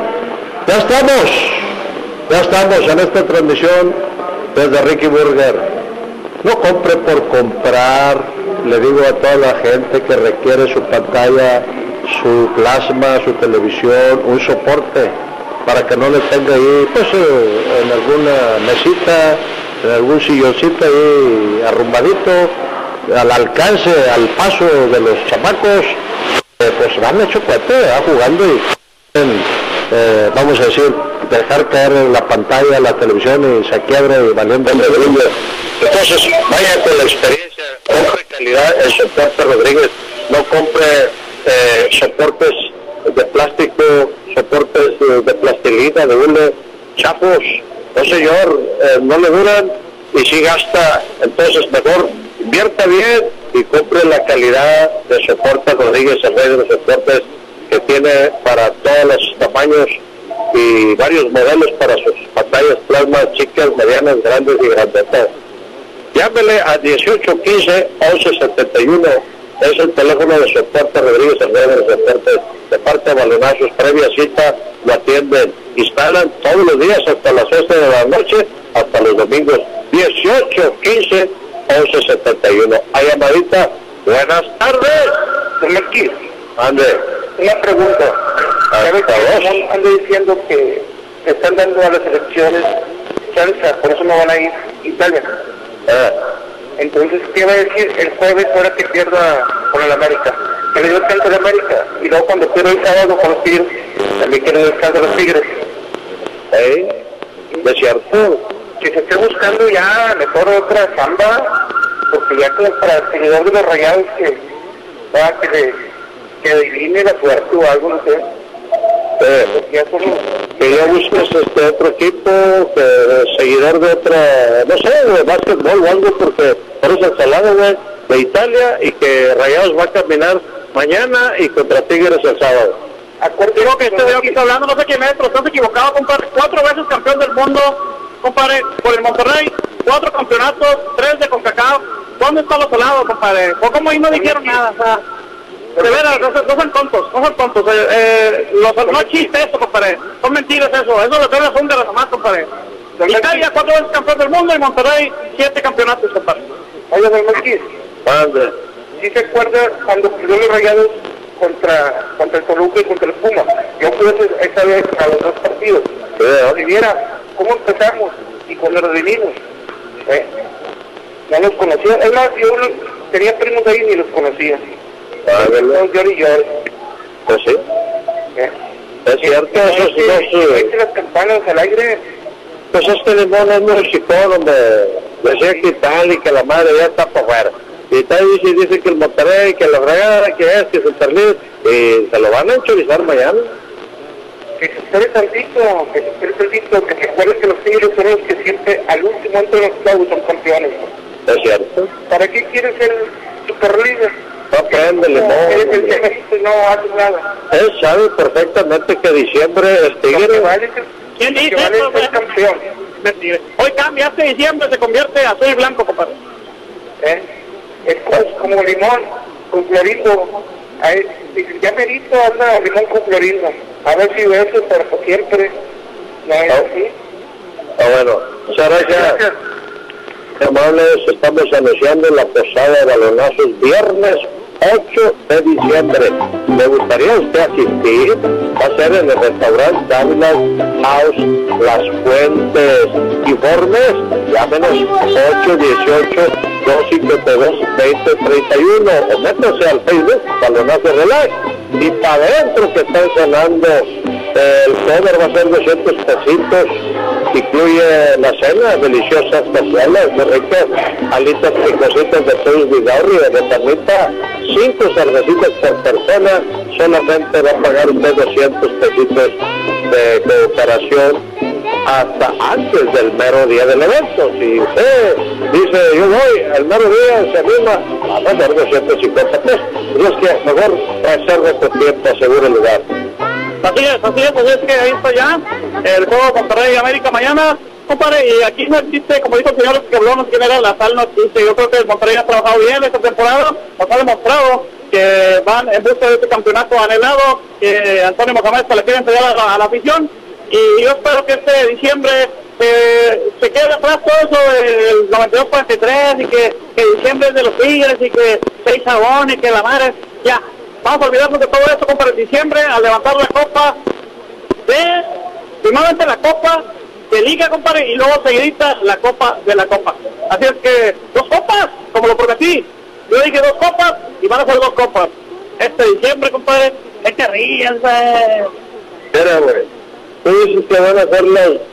S1: Ya estamos en esta transmisión desde Ricky Burger. No compre por comprar, le digo a toda la gente que requiere su pantalla, su plasma, su televisión, un soporte para que no le tenga ahí, pues en alguna mesita, en algún silloncito ahí arrumbadito, al alcance, al paso de los chamacos, pues van hecho cuete, jugando y vamos a decir, dejar caer la pantalla, la televisión y se quiebra y valiendo el brillo. Entonces, vaya con la experiencia, compre calidad, el soporte Rodríguez, no compre soportes de plástico, soportes de plastilina, de hule, chapos, no señor, no le duran y si gasta, entonces mejor invierta bien y compre la calidad de soporte Rodríguez, el rey de los soportes que tiene para todos los tamaños y varios modelos para sus pantallas plasma chicas, medianas, grandes y grandotas. Llámele a 1815-1171, es el teléfono de soporte Rodríguez, el rey de los soportes, de parte de Balonazos, previa cita, lo atienden, instalan todos los días hasta las 11 de la noche, hasta los domingos, 1815-1171. A llamadita, buenas tardes, señor Kiss. Ande.
S5: Una pregunta. Ando diciendo que están dando a las elecciones chance, por eso no van a ir Italia. Entonces, ¿qué va a decir el jueves ahora que pierda con el América? Que le dio descanso al América. Y luego cuando pierda el sábado con los Tigres, también quiere descanso a los Tigres.
S1: ¿De cierto?
S5: Que se esté buscando ya mejor otra samba, porque ya como para el seguidor de los Rayados que adivine la suerte o algo, no sé.
S1: Que ya busques otro equipo, seguidor de otra, no sé, de básquetbol o algo, porque por eso el salado de Italia, y que Rayados va a caminar mañana y contra Tigres el sábado.
S2: Digo que este video que está hablando, no sé quién es, pero estás equivocado, compadre. 4 veces campeón del mundo, compadre, por el Monterrey, 4 campeonatos, 3 de CONCACAF. ¿Dónde está lo salado, compadre? ¿O cómo ahí no dijeron nada? O sea, de veras, no son tontos, no son tontos. No es chiste eso, compadre. Son mentiras eso lo que son de las demás, compadre. Italia, 4 veces campeón del mundo y Monterrey, 7 campeonatos, compadre.
S5: Oye, don Marquís, ¿sí se acuerda cuando perdió los Rayados contra el Toluca y contra el Puma? Yo pude esa vez a los 2 partidos. Si viera cómo empezamos y cuando nos vinimos. No los conocía. Es más, yo tenía primos ahí y ni los conocía.
S3: Ah, ¿verdad? Pues sí. Es cierto, esos dos...
S5: las campanas al aire.
S3: Pues este Limón es muy chicón, donde decía que tal y que la madre ya está por fuera. Y está dice que el Monterrey, que la fregada, que es, que es Super League, y se lo van a enchorizar mañana.
S5: Que se espere tantito, que se acuerde que los Tigres son los que siempre al último entre los clavos son campeones.
S3: Es cierto.
S5: ¿Para qué quieres ser Superlíder?
S3: No aprende Limón.
S5: Eres el que México y no hace nada.
S3: Él sabe perfectamente que diciembre es Tigre.
S2: ¿Quién dice
S5: vale
S2: eso?
S5: ser campeón.
S2: Hoy cambia, este diciembre se convierte a azul y blanco, compadre.
S5: Es como Limón con Florido. Ya merito anda Limón con Florido. A ver si eso para siempre. No es así.
S3: Ah, bueno, muchas gracias. Amables, estamos anunciando la posada de balonazos viernes 8 de diciembre. ¿Le gustaría usted asistir? Va a ser en el restaurante Dávilas House Las Fuentes. Informes, llámenos 818-252-2031 o métase al Facebook Balonazo Relax. Y para adentro que están sonando, el cover va a ser 200 pesitos. Incluye la cena, deliciosas cazuelas, muy ricas, alitas picositas de pollo vidaurri, de carnita, 5 cervecitas por persona, solamente va a pagar usted 200 pesitos de cooperación hasta antes del mero día del evento. Si usted dice, yo voy, el mero día se anima, va a pagar 250 pesos. Es que mejor reserve tu tiempo, asegure el lugar.
S2: Así es, pues es que ahí está ya el juego Monterrey América mañana, compadre, y aquí no existe, como dijo el señor que habló, no tiene la sal, no existe. Yo creo que el Monterrey ha trabajado bien esta temporada, nos ha demostrado que van en busca de este campeonato anhelado, que Antonio Mohamed se le quiere entregar a la afición, y yo espero que este diciembre se quede atrás todo eso del 92-43, y que diciembre es de los Tigres, y que 6 Sabón, y que la madre, ya. Vamos a olvidarnos de todo esto, compadre, en diciembre, al levantar la copa primeramente la copa de liga, compadre, y luego seguidita la copa de la copa. Así es que, 2 copas, como lo prometí. Yo dije 2 copas, y van a ser 2 copas. Este diciembre, compadre, es que ríense.
S3: Mira, güey, tú dices que van a ser las 2.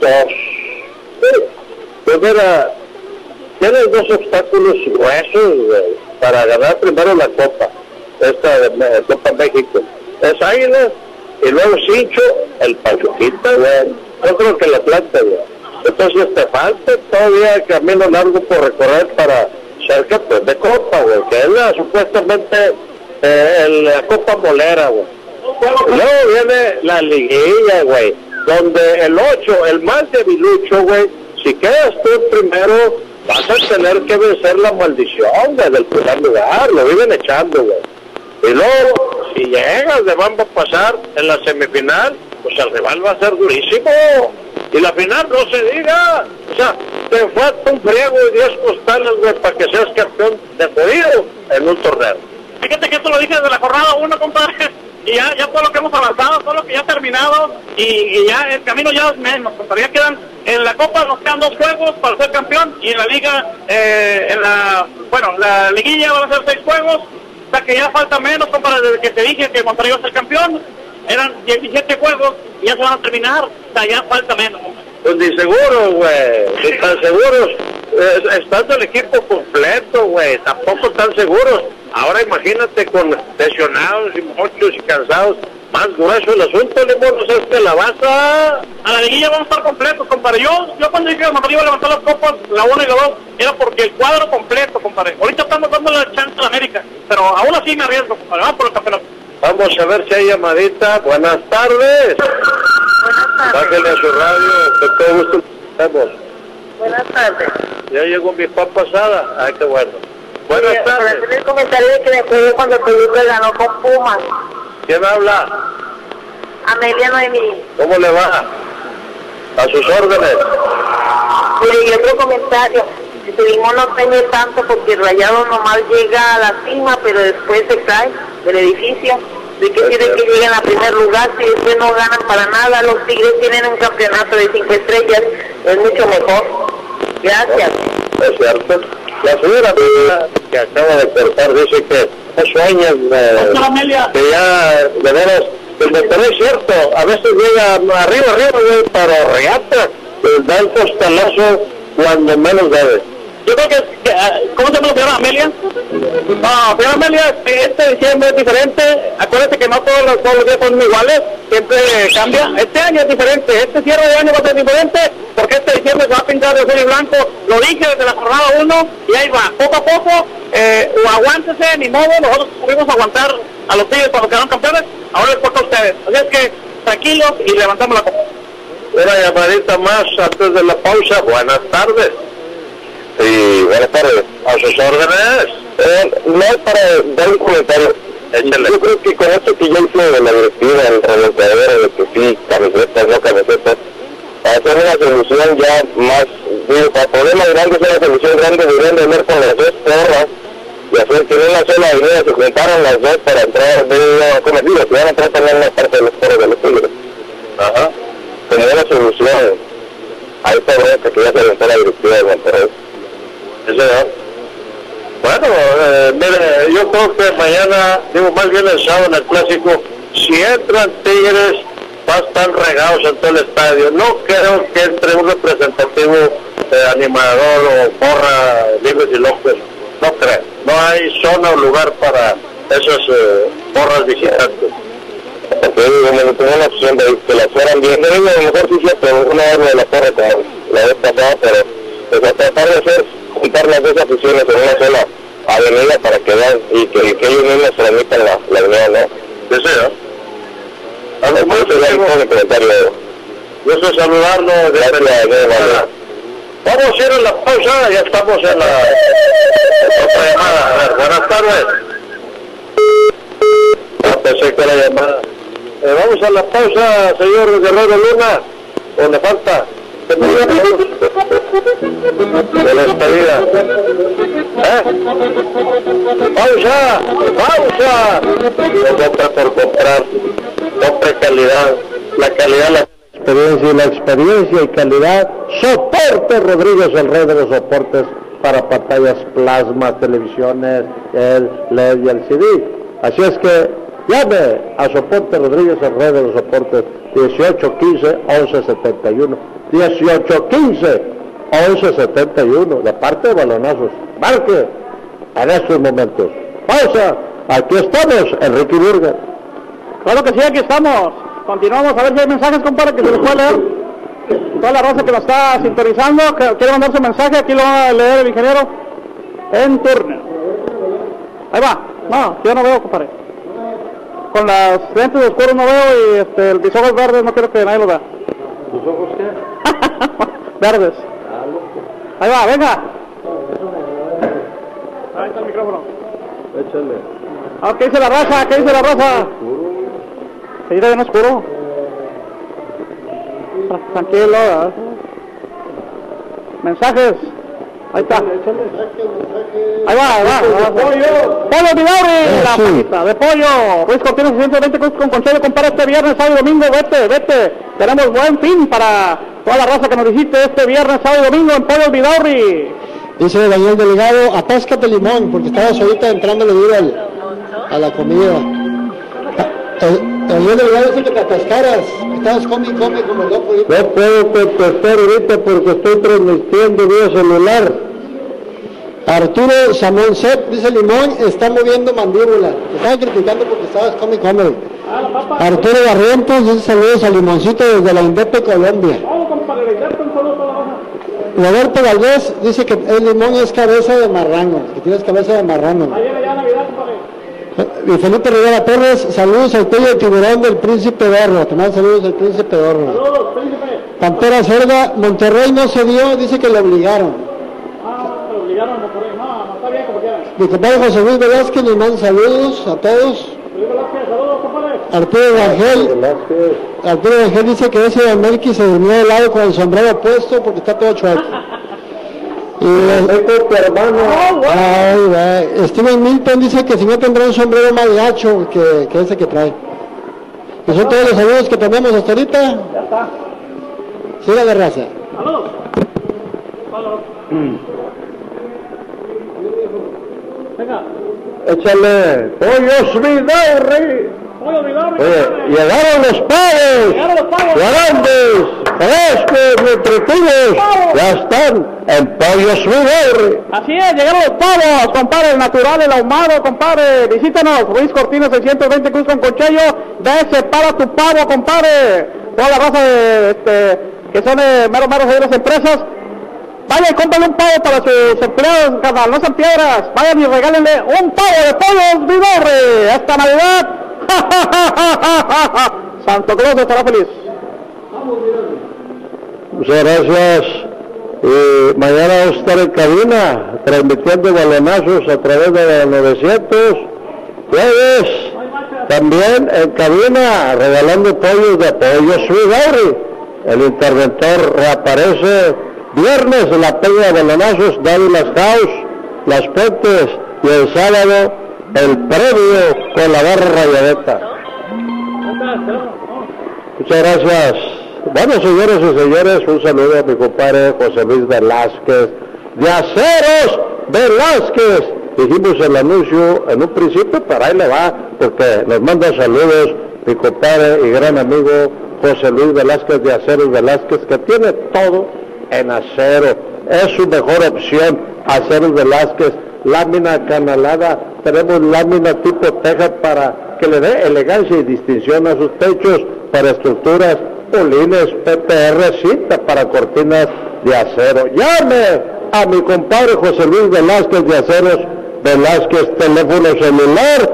S3: Pues mira, tienes 2 obstáculos gruesos, güey, para ganar primero la copa. Esta de Copa México es Águilas, y luego Cincho, el Pachuquita, güey. Yo creo que la planta, güey. Entonces te falta todavía camino largo por recorrer para ser campeón de Copa, güey, que es supuestamente la Copa Molera, güey. Luego viene la liguilla, güey, donde el 8, el más debilucho, güey, si quedas tú primero, vas a tener que vencer la maldición, güey, del primer lugar. Lo viven echando, güey. Y luego, si llegas, le van a pasar en la semifinal, pues el rival va a ser durísimo. Y la final no se diga. O sea, te falta un friego y 10 costales, güey, para que seas campeón de jodido en un torneo.
S2: Fíjate que esto lo dije desde la jornada 1, compadre. Y ya todo lo que hemos avanzado, todo lo que ya ha terminado, y ya el camino ya es menos, compadre. Ya quedan, en la Copa nos quedan 2 juegos para ser campeón, y en la Liga, la liguilla van a ser 6 juegos. O sea que ya falta menos, compadre, desde que te dije que Monterrey iba a ser campeón. Eran 17 juegos y ya se van a terminar. O sea, ya falta menos, compadre.
S3: Pues ni seguro, güey. Ni tan seguros. Estando el equipo completo, güey. Tampoco tan seguros. Ahora imagínate con lesionados y muchos y cansados. Más grueso el asunto, Limón. No sabes que la vas a
S2: la liguilla vamos a estar completos, compadre. Yo cuando dije que Monterrey iba a levantar las copas, la 1 y la 2, era porque el cuadro completo, compadre. Ahorita estamos dando la chance a la América, pero aún así me arriesgo, compadre. Vamos por el campeonato.
S3: Vamos a ver si hay llamadita. Buenas tardes. Bájale a su radio, con todo gusto.
S6: Buenas tardes.
S3: Ya llegó mi papá pasada. Ay, qué bueno. Buenas tardes.
S6: Para hacer el comentario de que me acuerdo cuando Toluca ganó con Pumas.
S3: ¿Quién habla?
S6: Amelia Noemí.
S3: ¿Cómo le va? A sus órdenes.
S6: Y otro comentario. Limón no tiene tanto porque el Rayado nomás llega a la cima, pero después se cae del edificio. ¿De qué tiene que llegar a primer lugar si después no ganan para nada? Los Tigres tienen un campeonato de 5 estrellas, es mucho mejor. Gracias.
S3: Es cierto. La señora que acaba de cortar dice que no sueñas que ya, de veras, el Monterrey es cierto, a veces llega arriba, güey, pero reata, da el costalazo cuando menos debe.
S2: Yo creo que ¿cómo se llama la señora Amelia? No, señora Amelia, este diciembre es diferente. Acuérdate que no todos los días son iguales, siempre cambia. Este año es diferente, este cierre de año va a ser diferente, porque este diciembre se va a pintar de azul y blanco. Lo dije desde la jornada 1 y ahí va, poco a poco, o aguántese, ni modo, nosotros pudimos aguantar a los Tigres cuando quedaron campeones, ahora les toca a ustedes. Así es que tranquilos y levantamos la copa.
S3: Una llamadita más antes de la pausa. Buenas tardes. Sí, buenas tardes. ¿A sus órdenes? No es para dar un comentario. Échale. Yo creo que con esto que yo hice de la directiva, el remontadero, de que sí, camisetas, no camisetas, para hacer una solución ya más, digo, para problemas grandes, una solución grande, deberían de ver con las dos porras, y hacer que en una sola avenida se juntaron las dos para entrar, como digo, que van a entrar también en la parte de los porros de los Tigres. Ajá. Como una solución a esta bronca que ya se aventó la directiva de Monterrey. Bueno, mire, yo creo que mañana, digo más bien el sábado en el clásico, si entran Tigres, va a estar regados en todo el estadio. No creo que entre un representativo animador o porra libres y locos, no creo. No hay zona o lugar para esas porras visitantes. Porque como tengo la opción de que la fueran bien, a lo mejor sí se pero una arma de la porra como la vez pasada, pero pues a tratar de hacer juntar las dos aficiones en una sola avenida para que vean y que ellos mismos transmitan la avenida, ¿no? Deseo. A ver, mucho de comentario. Yo estoy saludando. Gracias. Vamos a ir a la pausa, ya estamos en la otra llamada. A ver, buenas tardes. Pensé que era llamada. Vamos a la pausa, señor Guerrero Luna. ¿O le falta? De la despedida. ¡Pausa! ¡Pausa! No compra por comprar. Compre calidad. La calidad, la experiencia y calidad. Soporte Rodríguez, el rey de los soportes para pantallas plasma, televisiones, el LED y el CD. Así es que llame a Soporte Rodríguez, el rey de los soportes, 1815-1171. 1815-1171, de parte de Balonazos. Marque en estos momentos. Pausa. Aquí estamos, Enrique Burger.
S2: Claro que sí, aquí estamos. Continuamos a ver si hay mensajes, compadre, que se los puede leer. Toda la raza que nos está sintonizando, que quiere mandar su mensaje, aquí lo va a leer el ingeniero en turno. Ahí va. No, yo no veo, compadre. Con las lentes oscuras no veo y el mis ojos verdes no quiero que nadie lo vea.
S1: ¿Tus ojos qué?
S2: Verdes. Ahí va, venga. Ahí está el micrófono.
S1: Échale.
S2: ¿Qué dice la raza? ¿Qué dice la raza? ¿Se irá bien oscuro? Tranquilo, ¿verdad? Mensajes. Ahí está. Ahí va. Pollo Vidaurri, la pajita de pollo. Ruiz Cortines 120 con Conchelo, compara este viernes, sábado y domingo. Vete. Tenemos buen fin para toda la raza que nos visite este viernes, sábado y domingo en Pollo Vidaurri.
S7: Dice Daniel Delegado, atáscate limón, porque estabas ahorita entrándole duro a la comida. Daniel Delegado dice que te atascaras, estabas come como loco.
S1: No puedo contestar ahorita porque estoy transmitiendo vía celular.
S7: Arturo Samuel Sepp dice Limón está moviendo mandíbula. Te estaban criticando porque estabas come. Arturo Barrientos dice saludos a Limoncito desde la Indepe, Colombia. Roberto Valdés dice que el limón es cabeza de marrano, que tienes cabeza de marrano. Y Felipe Rivera Torres, saludos al cuello de tiburón del Príncipe Dorro. Te mando saludos al Príncipe Dorro.
S2: Saludos, Príncipe.
S7: Pantera Cerda, Monterrey no se dio, dice que le obligaron.
S2: Lo obligaron a Monterrey. No, está bien como quieran.
S7: Mi compadre José Luis Velázquez le manda saludos a todos.
S2: Luis Velázquez, saludos, compadre.
S7: Arturo Rangel dice que ese de Melqui se durmió de lado con el sombrero puesto porque está todo chueco. Y
S1: tu hermano.
S7: Steven Milton dice que si no tendrá un sombrero más gacho que ese que trae. Y son todos los saludos que tenemos hasta ahorita.
S2: Ya está.
S7: Siga de raza.
S2: Saludos.
S1: Échale, Pollos Vidaurri. Oye, llegaron los pavos, grandes, frescos, nutritivos, ya están en Pollos Vidaurri.
S2: Así es, llegaron los pavos, compadre, el natural, el ahumado, compadre. Visítanos, Ruiz Cortines 620 Cruz con Conchello. Ve, separa tu pavo, compadre. Toda la raza que son meros de las empresas. Vayan y cómprenle un pavo para sus empleados, carnal, no sean piedras. Vayan y regálenle un pavo de Pollos Vidaurri esta Navidad. Santo Claus estará feliz.
S1: Muchas gracias. Mañana vamos a estar en cabina transmitiendo balonazos a través de los 900. Jueves también en cabina regalando pollos de Pollos Vidaurri. El interventor reaparece viernes en la peña de balonazos, Dávilas House, Las Puentes, y el sábado el premio con la barra rayadeta. Muchas gracias. Bueno, señores y señores, un saludo a mi compadre José Luis Velázquez, de Aceros Velázquez. Dijimos el anuncio en un principio, pero ahí le va, porque nos manda saludos mi compadre y gran amigo José Luis Velázquez de Aceros Velázquez, que tiene todo en acero. Es su mejor opción, Aceros Velázquez. Lámina canalada, tenemos lámina tipo teja para que le dé elegancia y distinción a sus techos, para estructuras, polines, PPR, cinta para cortinas de acero. Llame a mi compadre José Luis Velázquez de Aceros Velázquez, teléfono celular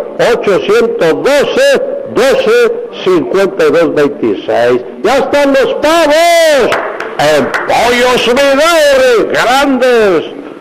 S1: 812-12-5226. Ya están los pavos en Pollos Vidaurri, grandes,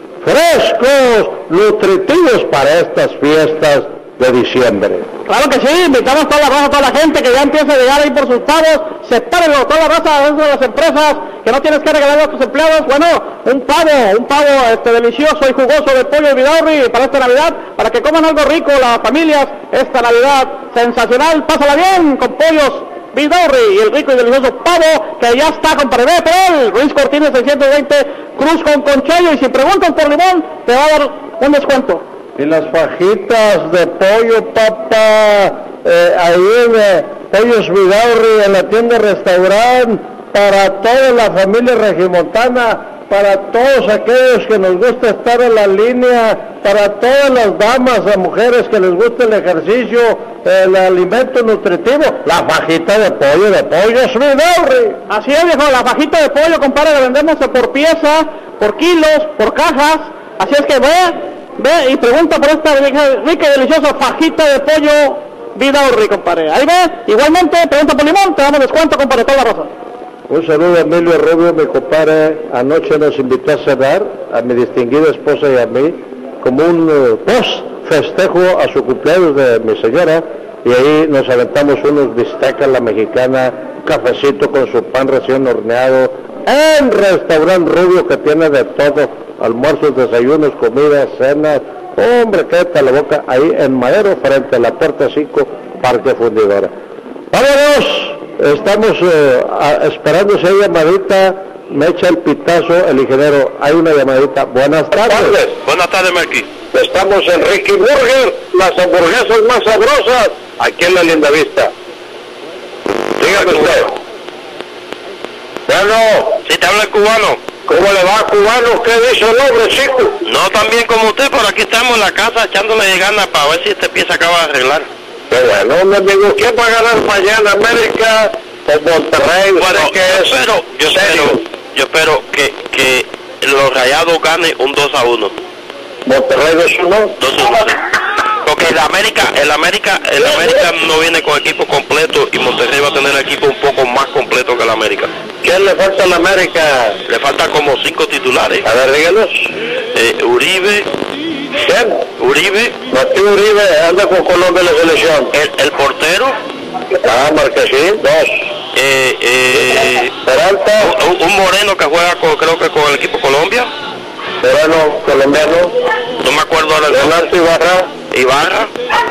S1: frescos, nutritivos para estas fiestas de diciembre.
S2: Claro que sí, invitamos a toda la raza, a toda la gente que ya empieza a llegar ahí por sus pavos. Sepárenlo, toda la raza dentro de las empresas, que no tienes que regalarle a tus empleados. Bueno, un pavo delicioso y jugoso de Pollos Vidaurri para esta Navidad, para que coman algo rico las familias esta Navidad. Sensacional, pásala bien con Pollos Vidaurri y el rico y delicioso pavo que ya está, compadre. Ve por él, Ruiz Cortines 620 Cruz con Conchello, y si preguntas por limón te va a dar un descuento.
S1: Y las fajitas de pollo, papá, ahí en Pollos Vidaurri, en la tienda restaurante, para toda la familia regimontana, para todos aquellos que nos gusta estar en la línea, para todas las damas o mujeres que les gusta el ejercicio, el alimento nutritivo, la fajita de Pollos Vidaurri.
S2: Así es, viejo, la fajita de pollo, compadre, la vendemos por pieza, por kilos, por cajas. Así es que ve y pregunta por esta rica y deliciosa fajita de Pollo Vidaurri, compadre. Ahí ve, igualmente, pregunta por limón, te damos descuento, compadre, toda la raza.
S1: Un saludo a Emilio Rubio, mi compadre. Anoche nos invitó a cenar, a mi distinguida esposa y a mí, como un post-festejo a su cumpleaños de mi señora, y ahí nos aventamos unos bistecs a la mexicana, un cafecito con su pan recién horneado, en Restaurante Rubio, que tiene de todo, almuerzos, desayunos, comidas, cenas. Hombre, quédate la boca, ahí en Madero, frente a la Puerta 5, Parque Fundidora. ¡Vámonos! Estamos esperando esa llamadita. Me echa el pitazo el ingeniero. Hay una llamadita. Buenas tardes.
S3: Buenas tardes, Marquis. Estamos en Ricky Burger, las hamburguesas más sabrosas, aquí en la Linda Vista. Dígame usted. Bueno, si te habla el cubano. ¿Cómo le va, cubano? ¿Qué dice el hombre, chico? No tan bien como usted, pero aquí estamos en la casa echándole ganas para ver si esta pieza acaba de arreglar. Qué bueno, mi amigo. ¿Quién va a ganar mañana, América o Monterrey? Bueno, yo espero que los Rayados ganen un 2-1. ¿Monterrey 2-1? 2-1. Porque el América no viene con equipo completo y Monterrey va a tener equipo un poco más completo que el América. ¿Quién le falta al América? Le falta como 5 titulares. A ver, díganos. Uribe. ¿Quién? Uribe. Martín Uribe anda con Colombia en la selección. El portero. Ah, Marquesín. 2. Peralta. Un moreno que juega creo que con el equipo Colombia. Moreno colombiano. No me acuerdo ahora. Leonardo Ibarra.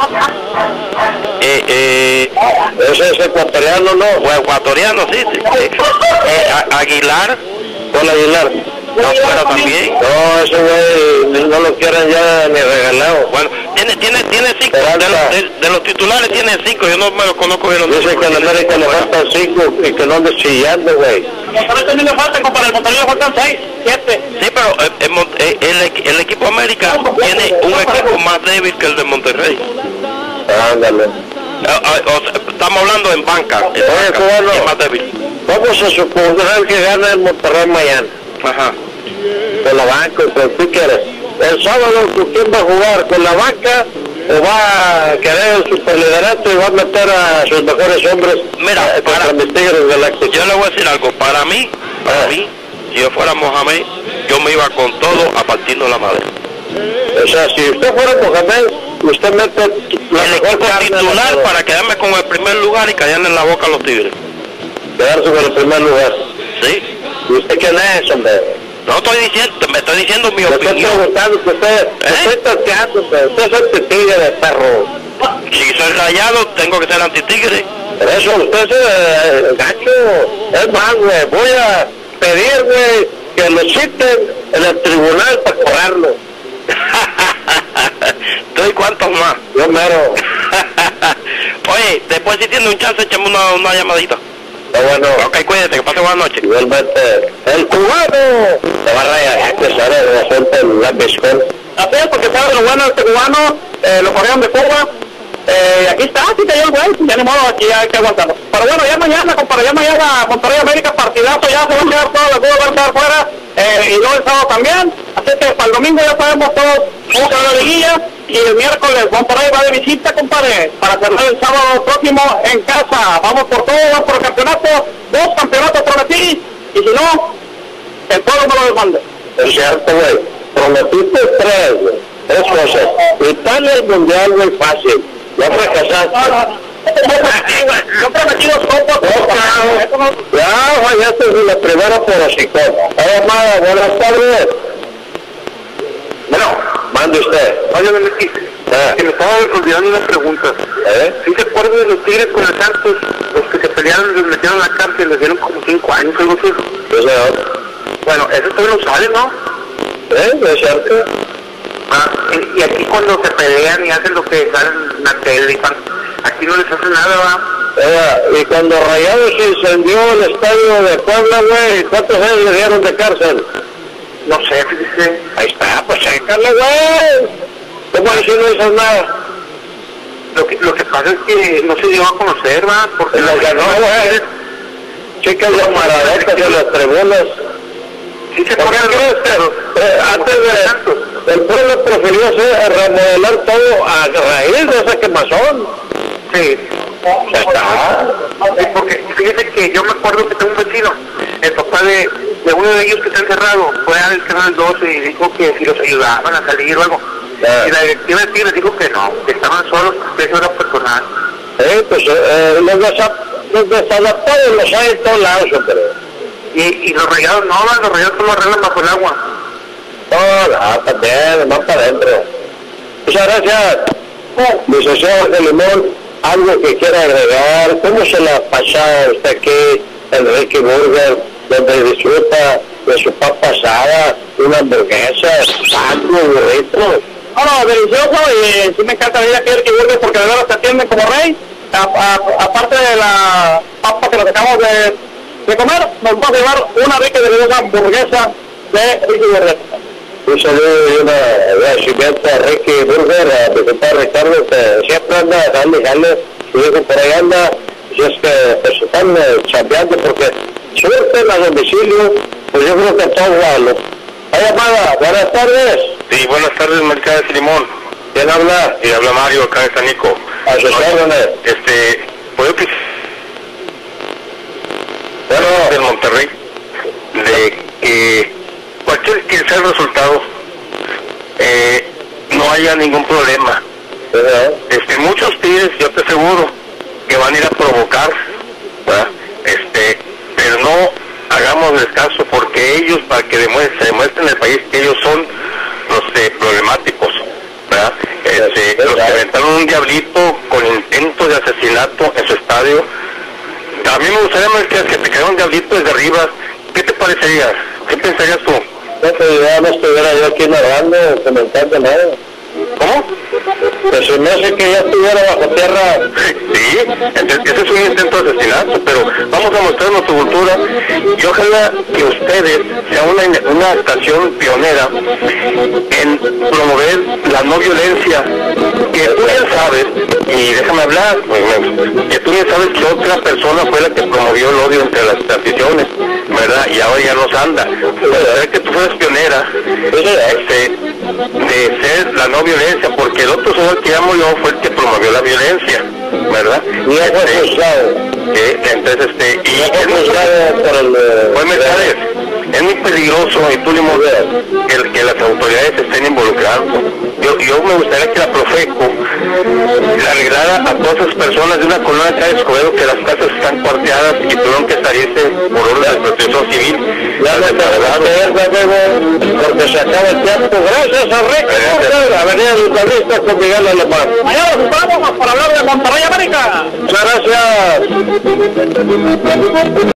S3: Ese es ecuatoriano, ¿no? O ecuatoriano, sí. Aguilar. ¿Cuál Aguilar? No, fuera también. No, ese güey no lo quieren ya ni regalado.
S8: Bueno, tiene 5. De los titulares tiene 5. Yo no me lo conozco bien.
S3: Dice que en América le faltan 5 y que no ande chillando, güey.
S2: Monterrey también le faltan, compadre. El Monterrey le faltan 6, 7.
S8: Sí, pero el equipo América tiene un equipo más débil que el de Monterrey.
S3: Ándale.
S8: Estamos hablando en banca.
S3: Oye, cubano,
S8: es más débil.
S3: vamos a suponer que gana el Monterrey mañana.
S8: Ajá.
S3: Con la banca, pero tú quieres. El sábado, ¿quién va a jugar? ¿Con la banca? ¿O va a querer el superliderato y va a meter a sus mejores hombres?
S8: Mira,
S3: para mis Tigres Galácticos.
S8: Yo le voy a decir algo. Para mí, si yo fuera Mohamed, yo me iba con todo a partirnos la madre.
S3: O sea, si usted fuera Mohamed, usted mete la
S8: el
S3: mejor
S8: equipo titular para quedarme con el primer lugar y callarle en la boca a los Tigres.
S3: Quedarse con el primer lugar.
S8: Sí.
S3: ¿Y usted quién es, hombre?
S8: No estoy diciendo, me estoy diciendo mi
S3: Estoy
S8: opinión.
S3: preguntando que usted tateando, usted es anti-tigre de perro.
S8: Si soy rayado, tengo que ser anti-tigre.
S3: Por eso usted es gacho. Es más, güey, voy a pedir, güey, que lo citen en el tribunal para correrlo.
S8: ¿Tú y cuántos más?
S3: Yo mero.
S8: Oye, después si tiene un chance, echame una llamadita.
S3: Está bueno.
S8: Ok, cuídate, que pase buenas noches.
S3: Igualmente, el cubano te va a rayar, que sale de la suerte el lápiz.
S2: Así es, porque sabe lo bueno de este cubano, lo corrieron de Cuba. Aquí está, aquí te llevo, güey, ya ni modo, aquí hay que aguantarlo. Pero bueno, ya mañana, compadre, ya mañana Monterrey América, partidazo, ya se van a quedar todos los juegos, van a quedar fuera, y luego el sábado también. Así que para el domingo ya sabemos todos cómo quedó la liguilla, y el miércoles Monterrey va de visita, compadre, para cerrar el sábado próximo en casa. Vamos por todo, vamos por el campeonato, 2 campeonatos prometí, y si no, el pueblo me lo demande.
S3: Es cierto, güey, prometiste 3, güey, 3 cosas. Italia el mundial, güey, fácil. Ya fracasaste.
S2: Yo prometí 2 copas.
S3: Ya fallaste en la primera por hocicón. Amada, buenas tardes.
S5: Bueno,
S3: mande usted.
S5: oye, que me estaba olvidando una pregunta. ¿Sí se acuerdan de los Tigres con el Santos? Los que se pelearon, les metieron a la cárcel, les dieron como 5 años, algo así. Bueno, eso todavía no sale, ¿no?
S3: ¿Es cierto?
S5: Y aquí cuando se pelean y hacen lo que salen en la tele y aquí no les hace nada, ¿va?
S3: Y cuando Rayados se incendió el estadio de Puebla, güey, ¿cuántos años le dieron de cárcel?
S5: No sé, fíjese.
S3: Ahí está, pues chécale, güey. ¿Cómo así no hizo nada?
S5: Lo que pasa es que no se dio a conocer, ¿va? Porque
S3: lo ganó, güey. Chicas de maradotas de las tribunas.
S5: Sí se
S3: ¿Por qué crees que antes el pueblo prefirió remodelar todo a raíz de esa quemazón?
S5: Sí.
S3: Ya está.
S5: Sí, porque fíjese que yo me acuerdo que tengo un vecino, el papá de uno de ellos que está encerrado, fue al canal 12 y dijo que si los ayudaban a salir o algo. Y la directiva de Tigres dijo que no, que estaban solos, que eso era personal.
S3: Pues los desadaptados los hay en todos lados, hombre.
S5: Y los Rayados no, los Rayados solo arreglan bajo el agua.
S3: No, también, van para adentro. Muchas gracias. Licenciado de Limón, algo que quiera agregar. ¿Cómo se la pasaba usted aquí en Ricky Burger, donde disfruta de su papa asada, una hamburguesa, algo burrito?
S2: Bueno, delicioso, y sí me encanta venir aquí a Ricky Burger porque de verdad se atienden como rey. Aparte de la papa que nos acabamos de comer, nos vamos a llevar una rica y deliciosa hamburguesa de Ricky Burger.
S3: Un saludo y un agradecimiento a Ricky Burger, a mi compadre Ricardo, que siempre anda, jale, su hijo por ahí anda, y es que pues están chambeando porque suerte a domicilio, pues yo creo que todo igual. Hay llamada, buenas tardes.
S8: Sí, buenas tardes, Mercado de Limón.
S3: ¿Quién habla?
S8: Y habla Mario, acá de San Nico.
S3: A sus órdenes.
S8: Puedo que del Monterrey, de que cualquier que sea el resultado, no haya ningún problema. Muchos Tigres, yo te aseguro, que van a ir a provocar, ¿verdad? Pero no hagamos descanso, porque ellos, para que se demuestren en el país que ellos son los problemáticos, ¿verdad? Los que aventaron un diablito con intento de asesinato en su estadio. A mí me gustaría más que te cayera un diablito desde arriba. ¿Qué te parecería? ¿Qué pensarías tú?
S3: respeto, ya no estuviera yo aquí narrando, comentando nada.
S8: ¿Cómo?
S3: Pues se me hace que ya estuviera bajo tierra.
S8: Sí, ese es un intento de asesinato, pero vamos a mostrar nuestra cultura y ojalá que ustedes sean una estación pionera en promover la no violencia, que tú bien sabes, y déjame hablar, que tú bien sabes que otra persona fue la que promovió el odio entre las aficiones, ¿verdad? Y ahora ya nos anda. Pero que tú fueras pionera de ser la no violencia, porque el otro señor que llamo yo fue el que promovió la violencia, ¿verdad?
S3: Y ya fue juzgado.
S8: Entonces,
S3: y ya fue juzgado por el...
S8: es muy peligroso, y tú que las autoridades estén involucradas. Yo me gustaría que la Profeco le arreglara a todas esas personas de una colonia acá de Escobedo que las casas están cuarteadas y tuvieron que salirse por orden de protección civil.
S3: Ya no te va a ver, porque se acaba el tiempo. Gracias a Rick, Avenida Lucalista con Miguel Alemán.
S2: Allá los esperamos para hablar de Monterrey América.
S3: Muchas gracias.